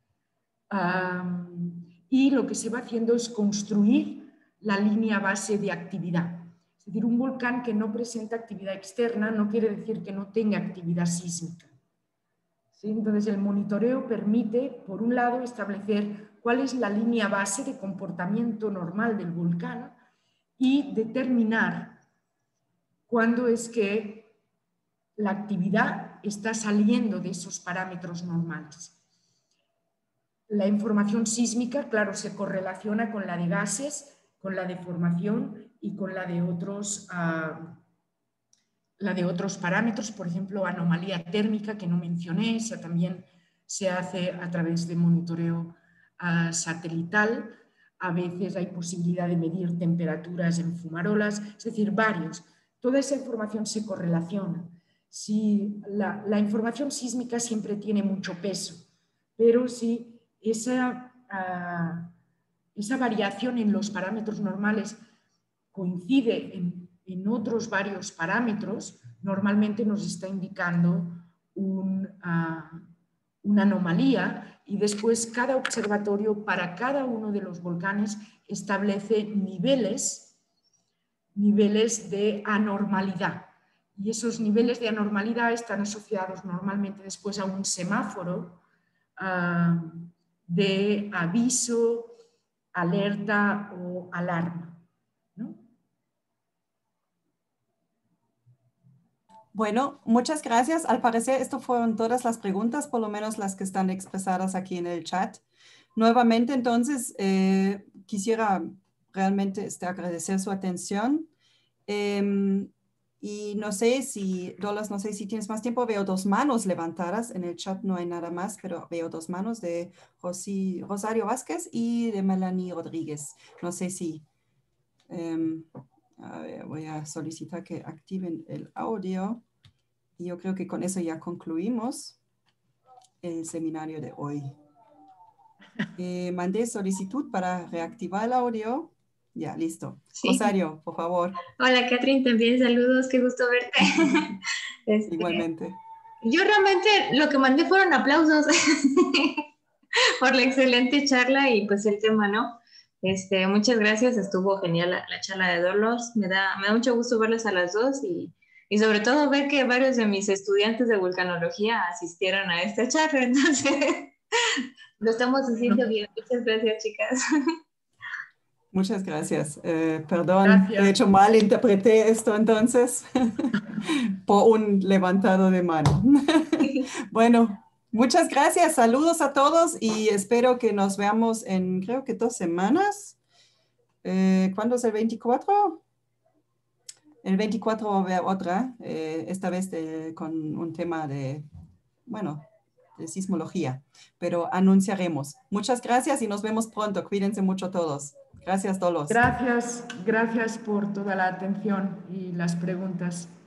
y lo que se va haciendo es construir la línea base de actividad. Es decir, un volcán que no presenta actividad externa no quiere decir que no tenga actividad sísmica. ¿sí? Entonces, el monitoreo permite, por un lado, establecer cuál es la línea base de comportamiento normal del volcán y determinar cuándo es que la actividad está saliendo de esos parámetros normales. La información sísmica, claro, se correlaciona con la de gases, con la de formación y con la de otros parámetros, por ejemplo, anomalía térmica, que no mencioné, esa también se hace a través de monitoreo satelital. A veces hay posibilidad de medir temperaturas en fumarolas, es decir, varios. Toda esa información se correlaciona. Si la información sísmica siempre tiene mucho peso, pero si esa variación en los parámetros normales coincide en otros varios parámetros, normalmente nos está indicando una anomalía, y después cada observatorio para cada uno de los volcanes establece niveles de anormalidad. Y esos niveles de anormalidad están asociados normalmente después a un semáforo de aviso, alerta o alarma, ¿no? Bueno, muchas gracias. Al parecer, esto fueron todas las preguntas, por lo menos las que están expresadas aquí en el chat. Nuevamente, entonces, quisiera realmente agradecer su atención. Y no sé si, Dolos, no sé si tienes más tiempo. Veo dos manos levantadas. En el chat no hay nada más, pero veo dos manos de Rosario Vázquez y de Melanie Rodríguez. No sé si... a ver, voy a solicitar que activen el audio. Y yo creo que con eso ya concluimos el seminario de hoy. Mandé solicitud para reactivar el audio. Ya, listo. Sí. Rosario, por favor. Hola, Catherine, también saludos, qué gusto verte. Igualmente. Yo realmente lo que mandé fueron aplausos por la excelente charla y pues el tema, ¿no? Muchas gracias, estuvo genial la charla de Dolos. Me da mucho gusto verles a las dos y sobre todo ver que varios de mis estudiantes de vulcanología asistieron a esta charla, entonces lo estamos haciendo bien. Muchas gracias, chicas. Muchas gracias. Perdón, Gracias. de hecho mal interpreté esto entonces por un levantado de mano. Bueno, muchas gracias. Saludos a todos y espero que nos veamos en creo que 2 semanas. ¿Cuándo es el 24? El 24 va a haber otra, esta vez con un tema de, bueno, de sismología, pero anunciaremos. Muchas gracias y nos vemos pronto. Cuídense mucho todos. Gracias, Dolos. Gracias por toda la atención y las preguntas.